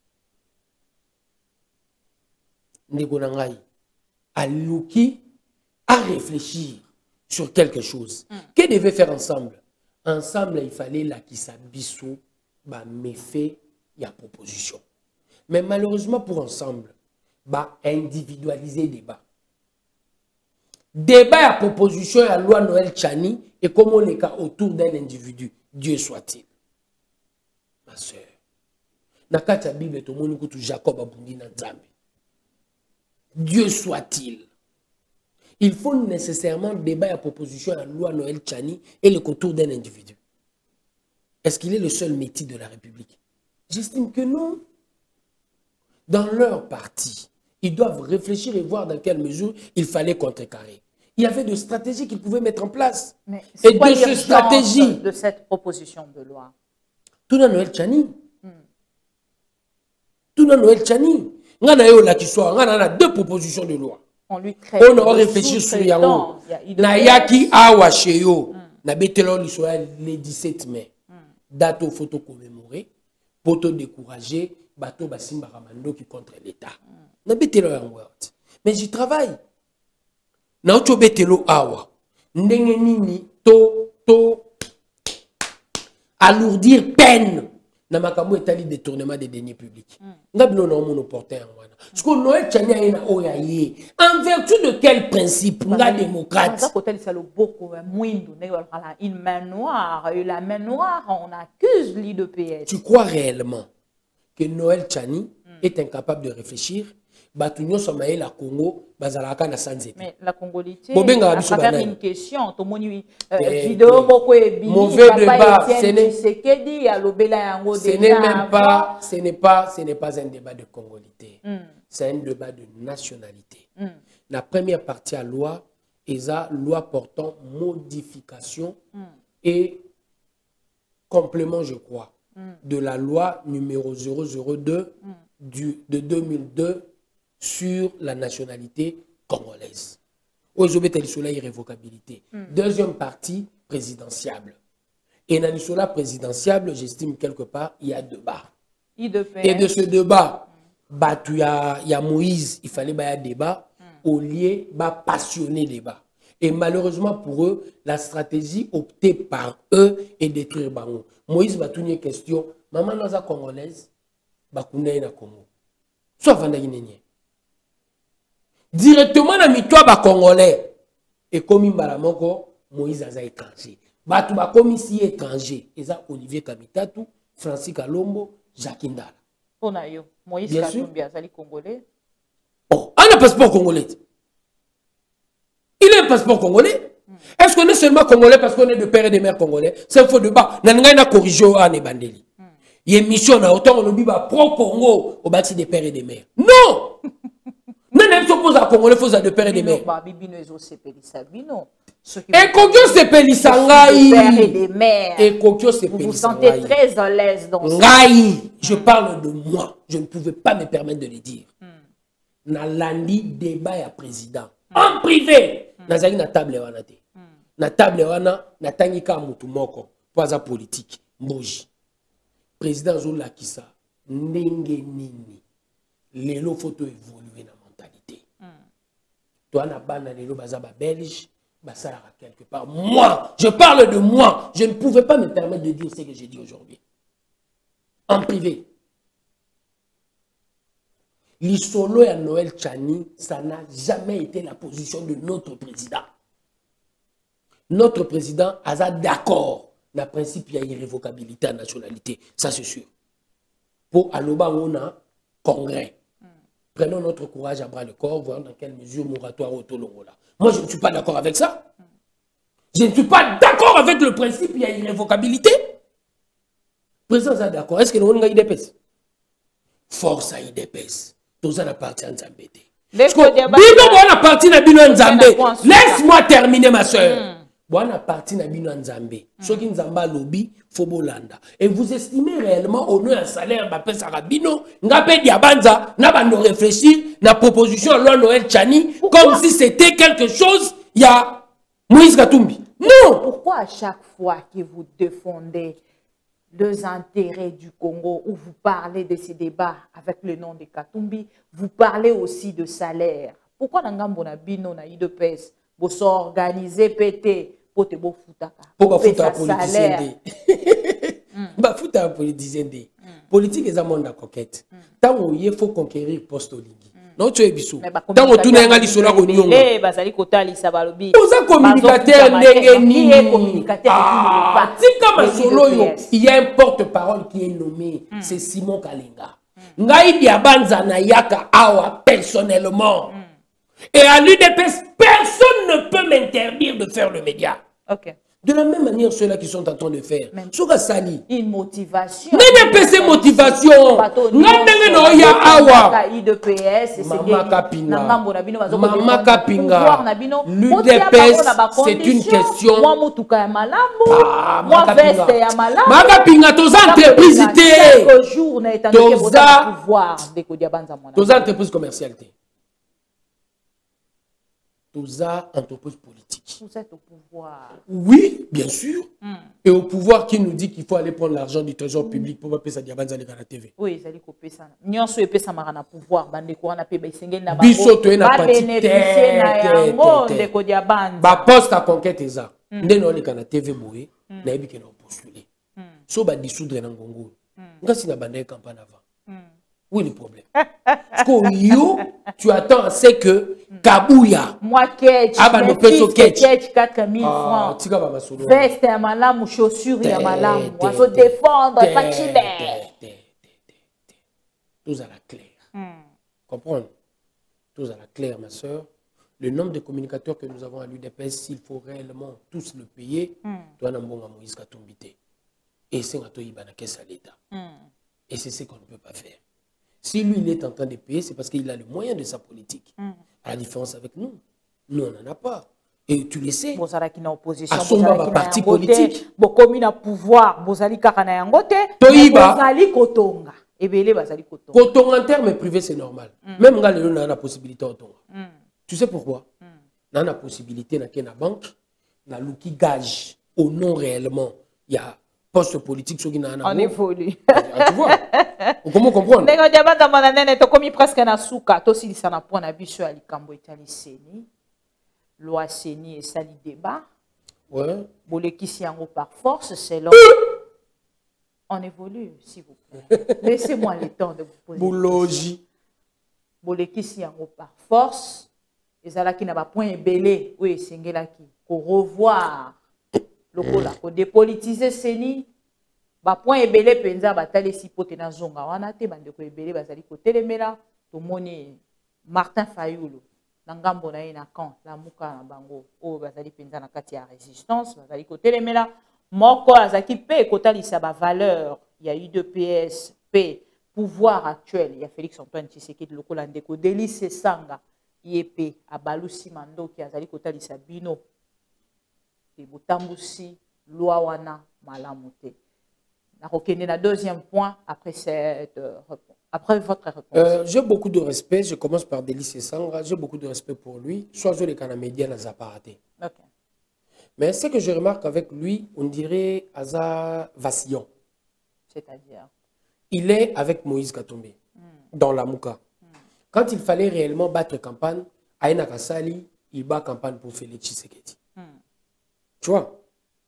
Ndeko nangai. Aluki à réfléchir sur quelque chose. Mm. Qu'est-ce qu'on devait faire ensemble? Ensemble, il fallait la qui s'abissou, bah, méfait, il y a proposition. Mais malheureusement, pour ensemble, bah, individualiser le débat. Débat à proposition à la loi Noël Tchani et comment on est autour d'un individu. Dieu soit-il. Ma soeur. Dans la Bible, tout le monde dit Jacob a bondi dans Nzambe. Dieu soit-il. Il faut nécessairement débat à proposition à la loi Noël Tchani et le contour d'un individu. Est-ce qu'il est le seul métier de la République? J'estime que non. Dans leur parti, ils doivent réfléchir et voir dans quelle mesure il fallait contrecarrer. Il y avait des stratégies qu'ils pouvaient mettre en place. Mais et de ces stratégies de cette proposition de loi. Tout dans Noël Tchani. Hmm. Tout dans Noël Tchani. On a deux propositions de loi. On lui traite. On a réfléchi sur Yango. Nayaki Awasheyo. Na betelo l'histoire le dix-sept mai. Date aux photos commémorées. Poto découragé. Bateau Basimba Ramando qui contre l'État. Na betelo Yango. Mais j'y travaille. Na ocho betelo Awa. Ndenge nini to to alourdir peine. Na makambo etali détournement des deniers publics. Ngabino na mon opportun en wana. Parce que Noël Tchani a une oyaye. En vertu de quel principe la démocrate? Une main noire, et la main noire, on accuse l'I D P S. Tu crois réellement que Noël Tchani mm. est incapable de réfléchir? Batunyo Somaï la Congo, Bazalaka na Sanzete. Mais la Congolité, à travers une question, ton moni vidéo beaucoup est mauvais débat. Ce n'est même pas, ce n'est pas, ce n'est pas un débat de Congolité. Mm. C'est un débat de nationalité. Mm. La première partie à loi est la loi portant modification mm. et complément, je crois, mm. de la loi numéro zéro zéro deux mm. du, de deux mille deux sur la nationalité congolaise. Aujourd'hui, c'est la irrévocabilité. Mm. Deuxième partie, présidentiable. Et dans la présidentiable, j'estime quelque part, il y a débat. Et de ce débat, bah, il y a Moïse, il fallait bah, un débat, mm. au lieu de passionner débat. Et malheureusement pour eux, la stratégie optée par eux est détruire Bango. Moïse va tourner une question, maman naza congolaise, bah, kuna na Congo. Soit vanda guinéen. Directement dans mitwa ba congolais. Et comme Mbaramoko, Moïse aza étranger. Bah, tout ba comme ici étranger. Et ça, Olivier Kamitatu, Francis Kalombo, Jacques Ndala. On a eu Moïse Katumbi azali congolais. Oh, on a un passeport congolais. Il a un passeport congolais. Mm. Est-ce qu'on est seulement congolais parce qu'on est de père et de mère congolais? C'est un faux débat. Nanga na corrigé à Nebandeli. Il y a une mission à autant on dit pro-Congo au bâti des pères et des mères. Non! Non, même s'oppose à Congolais, il faut de père et de mère. Et Kokyo se Pélissangaï. Et Kokyo se Vous vous sentez très à l'aise dans ça. Ngaï, je parle de moi. Je ne pouvais pas me permettre de le dire. Na landi débat ya président. En privé. Nazali na table wana te. Na table wana, na tangika mutu moko. Poza politique. Mboji. Président Zola Kissa. Ndenge nini. Lelo photo évoluer na mentalité. Toi na bana lelo bazaba belge, basala quelque part. Moi, je parle de moi. Je ne pouvais pas me permettre de dire ce que j'ai dit aujourd'hui. En privé. L'isolo à Noël Tchani, ça n'a jamais été la position de notre président. notre président a d'accord le principe il y a irrévocabilité à la nationalité, ça c'est sûr. Pour Aloba, on a congrès. Mm. Prenons notre courage à bras le corps, voyons dans quelle mesure moratoire au Tolongola. Moi, je ne suis pas d'accord avec ça. Mm. Je ne suis pas d'accord avec le principe il y a irrévocabilité. Le président est d'accord. Est-ce que nous avons I D P S? Force à I D P S. Tout ça appartient à Nzambé. Laisse-moi terminer, ma soeur. Bona parti na bino Nzambé. Soki Nzamba lobi fobolanda. Et vous estimez réellement au nom un salaire ba pesa rabino, ngapé diabanza na bando réfléchir na proposition loi Noël Tchani comme si c'était quelque chose il y a Moïse Katumbi. Non. Pourquoi à chaque fois que vous défendez les intérêts du Congo ou vous parlez de ces débats avec le nom de Katumbi, vous parlez aussi de salaire? Pourquoi dans Gambona bino na I D P S vous organisez P T pour te beau foutaka? Pourquoi fouta politicien dé? Bah fouta politicien dé. Politique est un monde à coquette. Tant où il faut conquérir poste au ligi. Non tu es bisou. Tant où tu n'es pas sur la réunion. Eh bah ça dit kota li sabalobi. Vous êtes communicateur n'engeni. Qui est communicateur? Ah, si comme solo yo, il y a un porte-parole qui est nommé, c'est Simon Kalinga. Ngai diabanza na yaka awa personnellement. Et à l'U D P S, personne ne peut m'interdire de faire le média. Okay. De la même manière, ceux-là qui sont en train de faire. Soga Sali. Une motivation. N'ayez pas ces motivations. N'ayez pas ya awa. I D P S. Mama Kapinga. Mama Kapinga. L'U D P S, c'est une question. Moi, Moutuka ya malamu. Moi, Veste ya malamu. Mama Kapinga, tous entreprises. Chaque jour, n'a été en pouvoir. Tous entreprises commerciales. Tous entreprises politiques. Vous êtes au pouvoir. Oui, bien sûr. Mm. Et au pouvoir qui nous dit qu'il faut aller prendre l'argent du trésor mm. public pour payer ça diabanza à la T V. Oui, ça dit qu'on paye ça. Nyon so epesa marana pouvoir bande ko na pe ba sengel na ba. Biso to na bénéficier na yango de ko diabanza. Ba poste à conquête eza. Ndeno le kana T V boye na yebi ke na postuler. So ba dissoudre na ngongo. Ngasi na bande campagne avant. Où est le problème? Parce que yo, tu attends à ce que Kabouya. Moi, ketch. Ah, bah, nous faisons ketch. quatre mille francs. Veste à malam, chaussures à malam. On va se défendre, pas chiller. Tout à la claire. Comprendre? Tout à la claire, ma soeur. Le nombre de communicateurs que nous avons à l'U D P S, s'il faut réellement tous le payer, tu as un bon Moïse Katumbi. Et c'est un toïba na caisse à l'État. Et c'est ce qu'on ne peut pas faire. Si lui, il est en train de payer, c'est parce qu'il a le moyen de sa politique. Mm. À la différence avec nous. Nous, on n'en a pas. Et tu le sais. Bozala qui est en opposition. À son parti politique. Bokomi na pouvoir. Bozali kakana yangote. Toiba. Bozali kotonga. Ebele bazali kotonga. Kotonga en termes privés, c'est normal. Mm. Même quand on a la possibilité kotonga. Mm. Tu sais pourquoi? Mm. On a la possibilité dans la banque, dans l'outil gage, au nom réellement, il y a poste politique sur qui n'a on évolue. Tu vois? Comment comprendre? Ndenge diabanda mananene to komi presque na suka to silisa na point na biso ya likambo etali seni. Loi seni et sali débat. Ouais. Bolekisi yango par force, c'est long. On évolue, s'il vous plaît. Laissez-moi le temps de vous poser. Boulogi. Bolekisi yango par force. Ezalaki na ba point ebele oui sengelaki ko revoir lokola ko dépolitiser seni. Ba point ebele penza batale si pote na zonga wana te bande ko ebele bazali ko telemela to moni Martin Fayulu na ngambo na ye na camp la muka na bango o bazali penza na kati ya résistance bazali ko telemela moko azaki pe ko talisa ba valeur ya U D P S P pouvoir actuel ya Félix Antoine Tshisekedi lokola ndeko Délice Sanga yepe abalusi mandoki azali ko talisa bino et botambusi loi wana malamu te. La deuxième point après, cette, euh, après votre réponse. Euh, j'ai beaucoup de respect. Je commence par Délice Sanga. J'ai beaucoup de respect pour lui. Soit je les Canamédiens à Zaparaté. Okay. Mais ce que je remarque avec lui, on dirait Aza vacillant. C'est-à-dire? Il est avec Moïse Katumbi mm. dans la Mouka. Mm. Quand il fallait réellement battre campagne, Aïna Kassali, il bat campagne pour Félix Tshisekedi. Mm. Tu vois?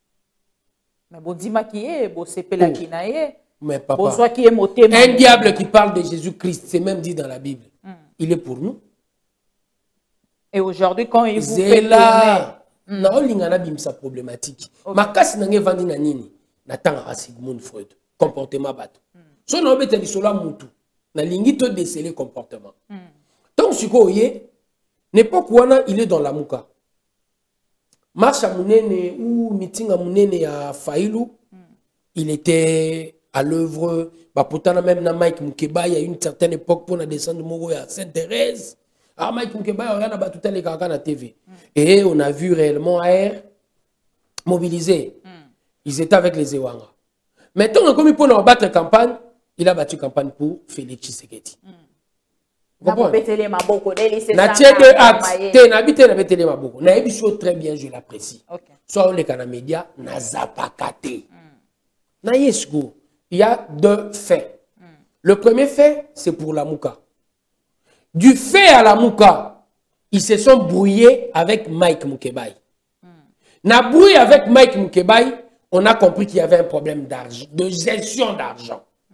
Mais bon, dis-moi qui est, bon, c'est Pela qui n'a est. Mais papa, bon, soit qui est moté, un diable qui parle de Jésus-Christ, c'est même dit dans la Bible. Mm. Il est pour nous. Et aujourd'hui, quand il vous fait tourner, na olingana bimsa problématique makasi nange vandi na nini na tanga Sigmund Freud comportement bato so na obeta lisolo mutu na lingi to déceler comportement donc sikoye n'époque wana il est dans la muka marche à munene ou meeting à munene ya Fayulu il était à l'œuvre bah pourtant même na Mike Mukeba il y a une certaine époque pour la descendre Moro à Sainte-Thérèse. Ah, Mike Mukeba, on a tout les gars à la T V. Mm. Et on a vu réellement A R mobilisé. Mm. Ils étaient avec les Ewanga. Maintenant, comme il peut nous battre campagne, il a battu campagne pour Félix Tshisekedi. Vous comprenez? Na tiens deux actes. T'es n'habité n'habité les maboko. Na ebi chose très bien, je l'apprécie. Soit on les canaux médias, na zapakate. Na yesgo. Il y a deux faits. Mm. Le premier fait, c'est pour la Mouka. Du fait à la Mouka, ils se sont brouillés avec Mike Mukebai. Mm. Na brouillé avec Mike Mukebai, on a compris qu'il y avait un problème d'argent, de gestion d'argent. Mm.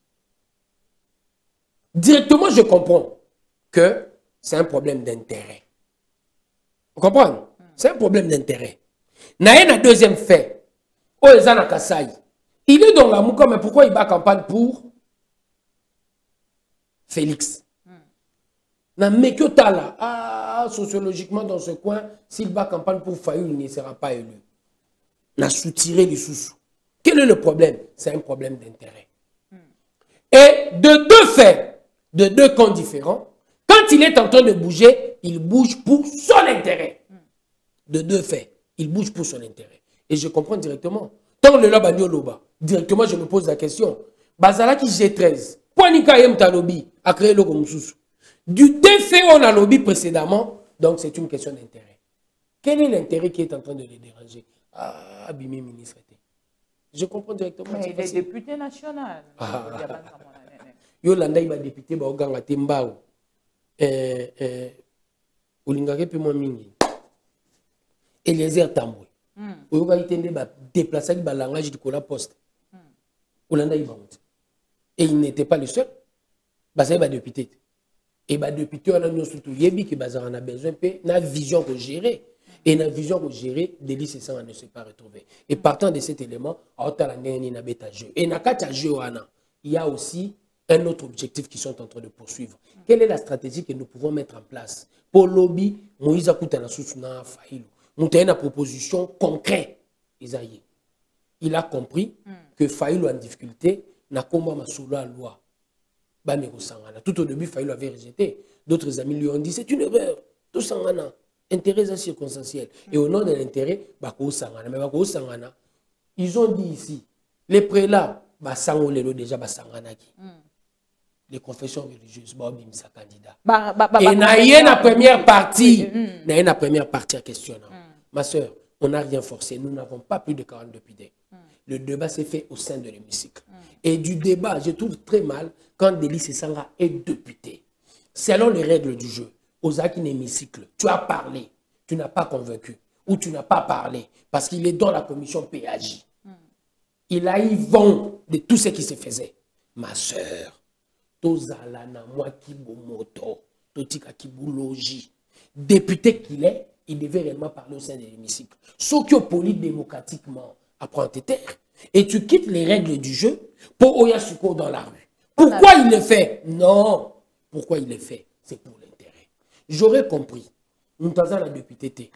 Directement, je comprends que c'est un problème d'intérêt. Vous comprenez? Mm. C'est un problème d'intérêt. Na un deuxième fait. Oezana Kasai. Il est dans la Mouka, mais pourquoi il bat campagne pour Félix? Na Mekiotala, ah, sociologiquement dans ce coin, s'il bat campagne pour Fayulu, il ne sera pas élu. Na soutiré les sous-sous. Quel est le problème? C'est un problème d'intérêt. Mm. Et de deux faits, de deux camps différents, quand il est en train de bouger, il bouge pour son intérêt. Mm. De deux faits, il bouge pour son intérêt. Et je comprends directement. Tant le loba loba, directement je me pose la question. Bazala qui G treize, Poinika Yem Talobi a créé le Gomsous. Du défait on a lobby précédemment, donc c'est une question d'intérêt. Quel est l'intérêt qui est en train de les déranger? Ah, Bimi ministre. Je comprends directement. Mais il est député national. Ah. Yolanda il va député ba oganga tembao. Euh euh Olingake pe mo mingi. Eliezer Tambwe. Oyoka itende ba déplacer ba langage du cola poste. Olanda il va monter. Et il n'était pas le seul. Bah ça va député. Et bah député on a nous surtout yebi que bah on a besoin pe na vision que gérer. Et la vision que gérer, Délice et ça ne s'est pas retrouvé. Et partant de cet élément, et il y a aussi un autre objectif qu'ils sont en train de poursuivre. Quelle est la stratégie que nous pouvons mettre en place pour lobby Moïse Akoutana Sousuna Faïlou? Nous avons une proposition concrète. Il a compris que Faïlou en difficulté n'a combat la loi. Tout au début, Faïlou avait rejeté. D'autres amis lui ont dit c'est une erreur. Tout ça, intérêt circonstanciel. Et au nom de l'intérêt, ils ont dit ici, les prélats, déjà, les confessions religieuses, candidat. Et il y a la première partie, il y a la première partie à questionner. Ma soeur, on n'a rien forcé, nous n'avons pas plus de quarante députés. Le débat s'est fait au sein de l'hémicycle. Et du débat, je trouve très mal quand Délice Sanga est député. Selon les règles du jeu, aux acquis d'hémicycle, tu as parlé, tu n'as pas convaincu, ou tu n'as pas parlé, parce qu'il est dans la commission P A J. Mm. Il a eu vent de tout ce qui se faisait. Ma soeur, Tozalana, moi qui moto, Totika qui boulogi, député qu'il est, il devait réellement parler au sein de l'hémicycle. Sauf que poli démocratiquement, apprends tes terres, et tu quittes les règles du jeu pour Oyasuko dans la rue. Pourquoi il le fait? Non. Pourquoi il le fait? C'est pour l'intérêt. J'aurais compris. Nous avons la député.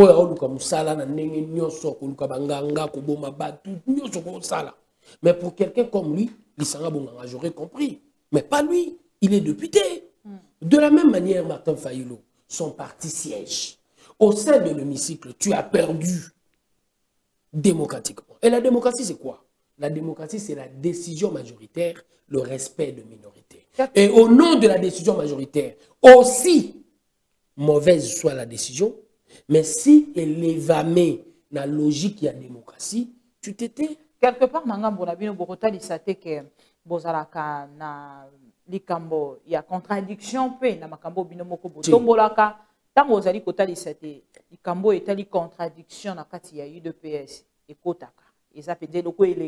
Mais pour quelqu'un comme lui, j'aurais compris. Mais pas lui. Il est député. De la même manière, Martin Fayulu, son parti siège. Au sein de l'hémicycle, tu as perdu démocratiquement. Et la démocratie, c'est quoi? La démocratie, c'est la décision majoritaire, le respect de minorité. Et au nom de la décision majoritaire, aussi mauvaise soit la décision, mais si elle évamée dans la logique de la démocratie, tu t'étais. Quelque part, il y a contradiction, il y a tant que vous avez dit que il contradiction dans le U D P S et Kotaka. Ils appellent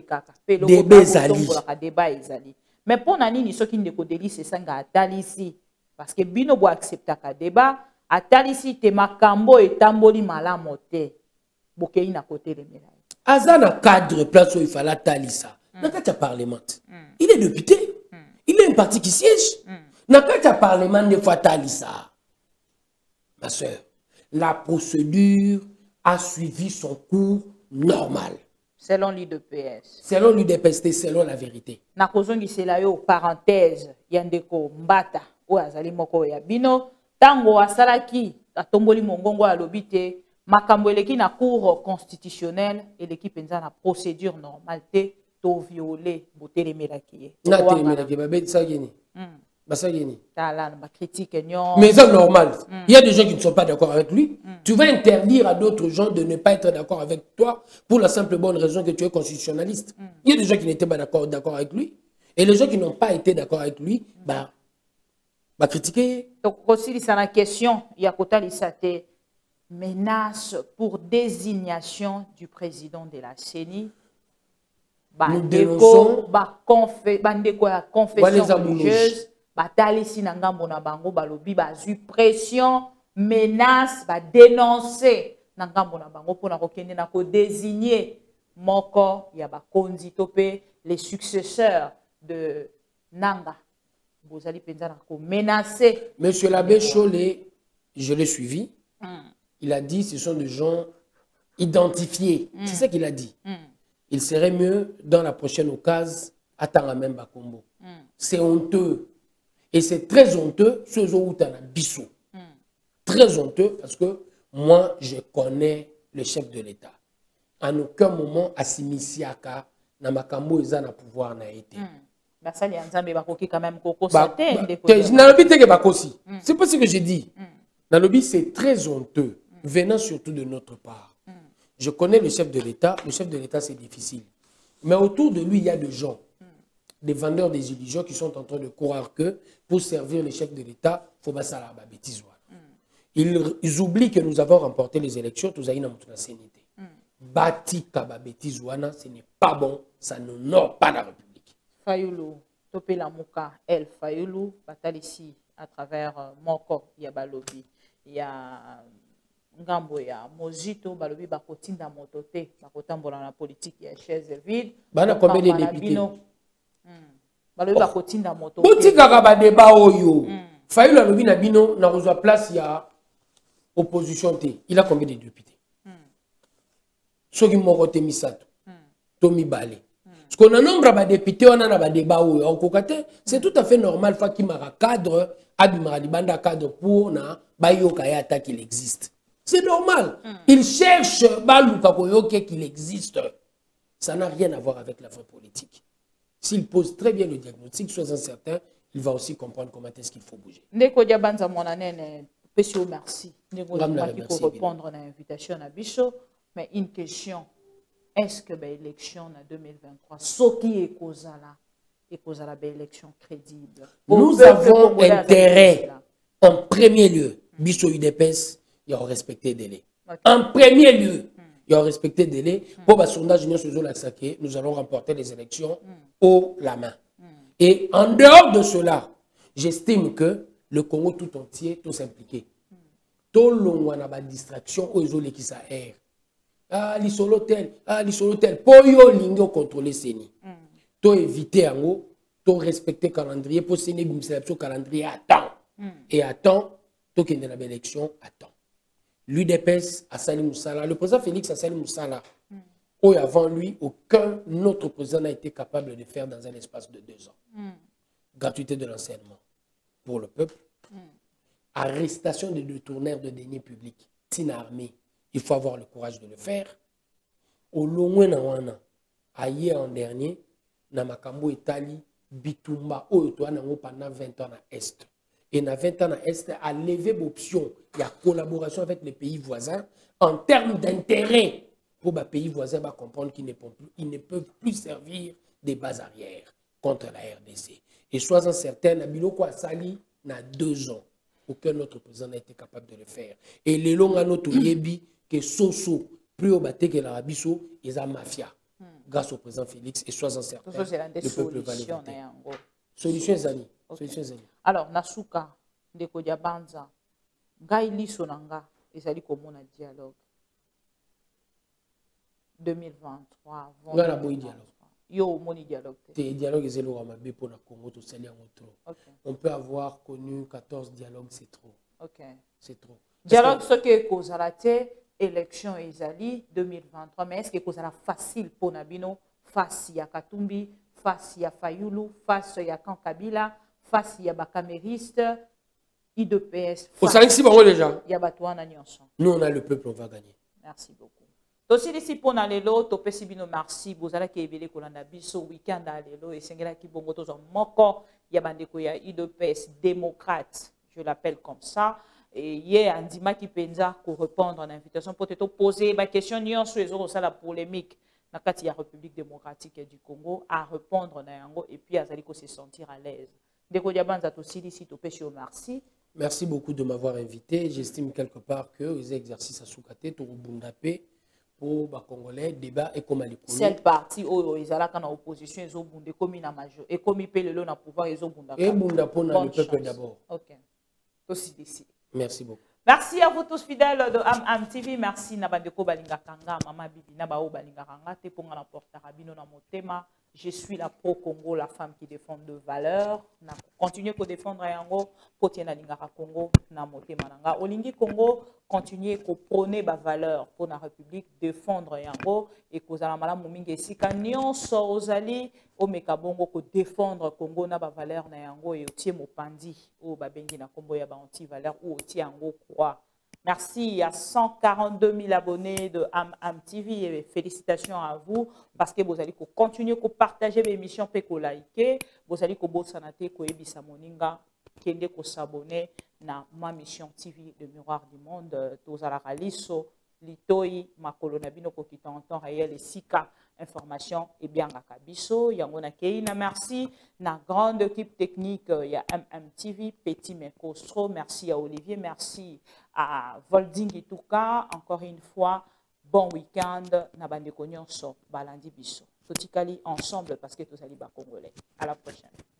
le débat. Mais pour Nani, ce qui ne peut c'est ça ici. Parce que Bino bo accepta ka débat, atali si te makambo et tamboli malamote. bokei na côté de Melaye. Azana cadre place où il fallait talisa. Nakata parlement. Il est député. Il est un parti qui siège. Nakata parlement ne fois talisa. Ma soeur, la procédure a suivi son cours normal. Selon l'U D P S. Selon l'U D P S, selon la vérité. Na kozongi sela yo parenthèse yandeko mbata o azali moko ya bino tango asalaki atomboli mongongo ya lobite makambo eleki na cour constitutionnelle et l'équipe enza na procédure normale te to violer botelemelaki ye. Na telemelaki ba betisa geni. Mm. Basageni. Mais c'est normal. Mm. Il y a des gens qui ne sont pas d'accord avec lui. Mm. Tu vas interdire à d'autres gens de ne pas être d'accord avec toi pour la simple bonne raison que tu es constitutionnaliste. Mm. Il y a des gens qui n'étaient pas d'accord d'accord avec lui. Et les gens qui n'ont pas été d'accord avec lui, mm. bah, bah critiquer. Donc aussi, c'est la question, il y a côté de menace pour désignation du président de la C E N I. Nous dénonçons. Bah, confé, bah, confession religieuse. Batalisi na ngambo na bango balobi bazui pression menace ba dénoncer na ngambo na bango pona kokende na ko désigner moko ya ba konzi topé les successeurs de Nanga bozali penza na ko menacer. Monsieur l'abbé Cholé, je l'ai suivi. Mm. Il a dit ce sont des gens identifiés. Mm. C'est ça qu'il a dit. Mm. Il serait mieux dans la prochaine occasion attendre même Bakombo. Mm. C'est honteux. Et c'est très honteux, ce où tu as bissou. Mm. Très honteux parce que moi, je connais le chef de l'État. En aucun moment, Assimi Siaka, na makambo eza na pouvoir na été. Basali Nzambe bakoki quand même koko sauté. C'est pas ce que j'ai dit. Nalobi, c'est très honteux, venant surtout de notre part. Mm. Je connais le chef de l'État. Le chef de l'État, c'est difficile. Mais autour de lui, il y a des gens. Des vendeurs des illusions qui sont en train de croire que pour servir les chefs de l'État, il faut pas ça la bêtise. Ils, ils oublient que nous avons remporté les élections, tout ça, Bati kaba bêtise, ce n'est pas bon, ça n'honore pas la République. Fayoulou, topé la mouka, El Fayoulou, batal ici à travers euh, Moko, il y a Balobi, il y a Ngambo, il y a Mojito, Balobi, Bakotinda Motote, Bakotambola la politique, il y a chaise vide. Bana combien de députés? Balobi Bakotinda Motote. Botika kaba débat oyo. Fayoulou alobi na bino na reçoit place il y a opposition t. Il a combien de députés? Soki moko te misato. Tomi balé. Parce qu'on a nombre de députés, on a un débat oyo. C'est tout à fait normal fa ki mara cadre, abimara libanda cadre pour na bayo kayata qu'il existe. C'est normal. Il cherche baluka koyoke qu'il existe. Ça n'a rien à voir avec la vraie politique. S'il pose très bien le diagnostic, soyez certain, il va aussi comprendre comment est-ce qu'il faut bouger. Ndeko Diabanza monanene, monsieur merci. Ndeko Diabanza pour répondre à l'invitation à Bicho, mais une question, est-ce que l'élection en deux mille vingt-trois, ce qui est causala, est causala élection crédible? Nous avons intérêt, en premier lieu, Bicho U D P S, il y a respecté délai. En premier lieu, il y a respecté délai. Pour le sondage, nous allons remporter les élections haut la main. Et en dehors de cela, j'estime que le Congo tout entier, tout s'impliquer. Tout le monde a une distraction aux gens qui s'aèrent. Ah, l'isolo tel, ah, l'isolo tel. Pour yo lingo contrôler Séni. Tout éviter en haut, tout respecter le calendrier. Pour Séni, le calendrier à temps. Et à temps, tout qui est dans l'élection, à temps. L'U D P S a Salim Moussala, le président Félix a Salim Moussala. Mm. Avant lui, aucun autre président n'a été capable de faire dans un espace de deux ans. Mm. Gratuité de l'enseignement pour le peuple. Mm. Arrestation des détourneurs de deniers publics. Sin armée, il faut avoir le courage de le faire. Au loin na hier en dernier, na makambo etali bitumba oyo nango pendant vingt ans à Est. Et dans vingt ans à Est, à lever l'option, il y a collaboration avec les pays voisins en termes d'intérêt pour les pays voisins bah, comprendre qu'ils ne, ne peuvent plus servir des bases arrières contre la R D C. Et soyez certains, Nabiloko Asali n'a deux ans. Aucun autre président n'a été capable de le faire. Et les longs à notre yebi, que Soso, plus au bâté que l'Arabie Saoudite, ils ont mafia. Mm. Grâce au président Félix, et soyez certains, le peuple va le voter. Solution Zani. Okay. Alors, Nasuka, Ndeko Diabanza, Ngai liso nanga, ezali komona dialogue. deux mille vingt-trois. On a la bonne dialogue. Yo, mon dialogue. Le dialogue est le Ramabé pour le Congo, tout ça, trop. On peut avoir connu quatorze dialogues, c'est trop. Ok. C'est trop. Dialogue, ce qui est cause à la tête, élection Ezali deux mille vingt-trois, mais est-ce que cause à la facile pour Nabino, face à Katumbi, face à Fayulu, face à Kankabila, face à Bakamériste, I D P S. Au cinq six bon déjà. Nous, on a le peuple, on va gagner. Merci beaucoup. Aussi, ici, pour aller là, tu peux si bien merci. Vous allez qui est Kolanda Biso, week-end aller là, et c'est là qui bon goto moko, il y a bandeko ya I D P S démocrate, je l'appelle comme ça. Et hier, Andima qui pensa pour répondre à l'invitation pour te poser ma question nion sur les autres la polémique dans la République démocratique du Congo à répondre et puis à se sentir à l'aise. Merci beaucoup de m'avoir invité. J'estime quelque part que les exercices à Soukate, pour Bundapé, pour les Congolais, débat et comme les cette partie où ils sont en opposition, ils ont Bundé comme une major et comme ils paient le pouvoir, ils ont Bundapé. Et Bundapé, on a le peuple d'abord. Ok. Aussi d'ici. Merci beaucoup. Merci à vous tous fidèles de Am Am T V. Merci Nabandeko Balinga Kanga, Mama Bibi Nabao Balinga Kanga, Teponga la porte Rabino na motema. Je suis la pro-Congo, la femme qui défend de valeurs. Continuez pour défendre Yango, pour tenir la Congo, na motema nanga. Olingi Congo, continuez pour prôner ba valeurs pour la République, défendre Yango et kozala malamu mingi esika nyonso ozali o mekabongo ko défendre Congo na ba valeurs na Yango et otie mopandi o ba bengi na kombo ya ba anti valeurs ou otie Yango croix. Merci à cent quarante-deux mille abonnés de Am Am T V et félicitations à vous parce que vous allez continuer à partager mes émissions et à liker. Vous allez sanate ko ebisa moninga kende ko s'abonner na ma mission T V le miroir du monde tozala raliso litoi makolo na bino ko kita en temps réel et sika information et bien kabiso yangona keina merci na grande équipe technique ya M M T V Petit Mekostro, merci à Olivier, merci à Volding Ituka, encore une fois bon week-end na bande ko nyonso balandi biso totikali ensemble parce que tous ali ba congolais. À la prochaine.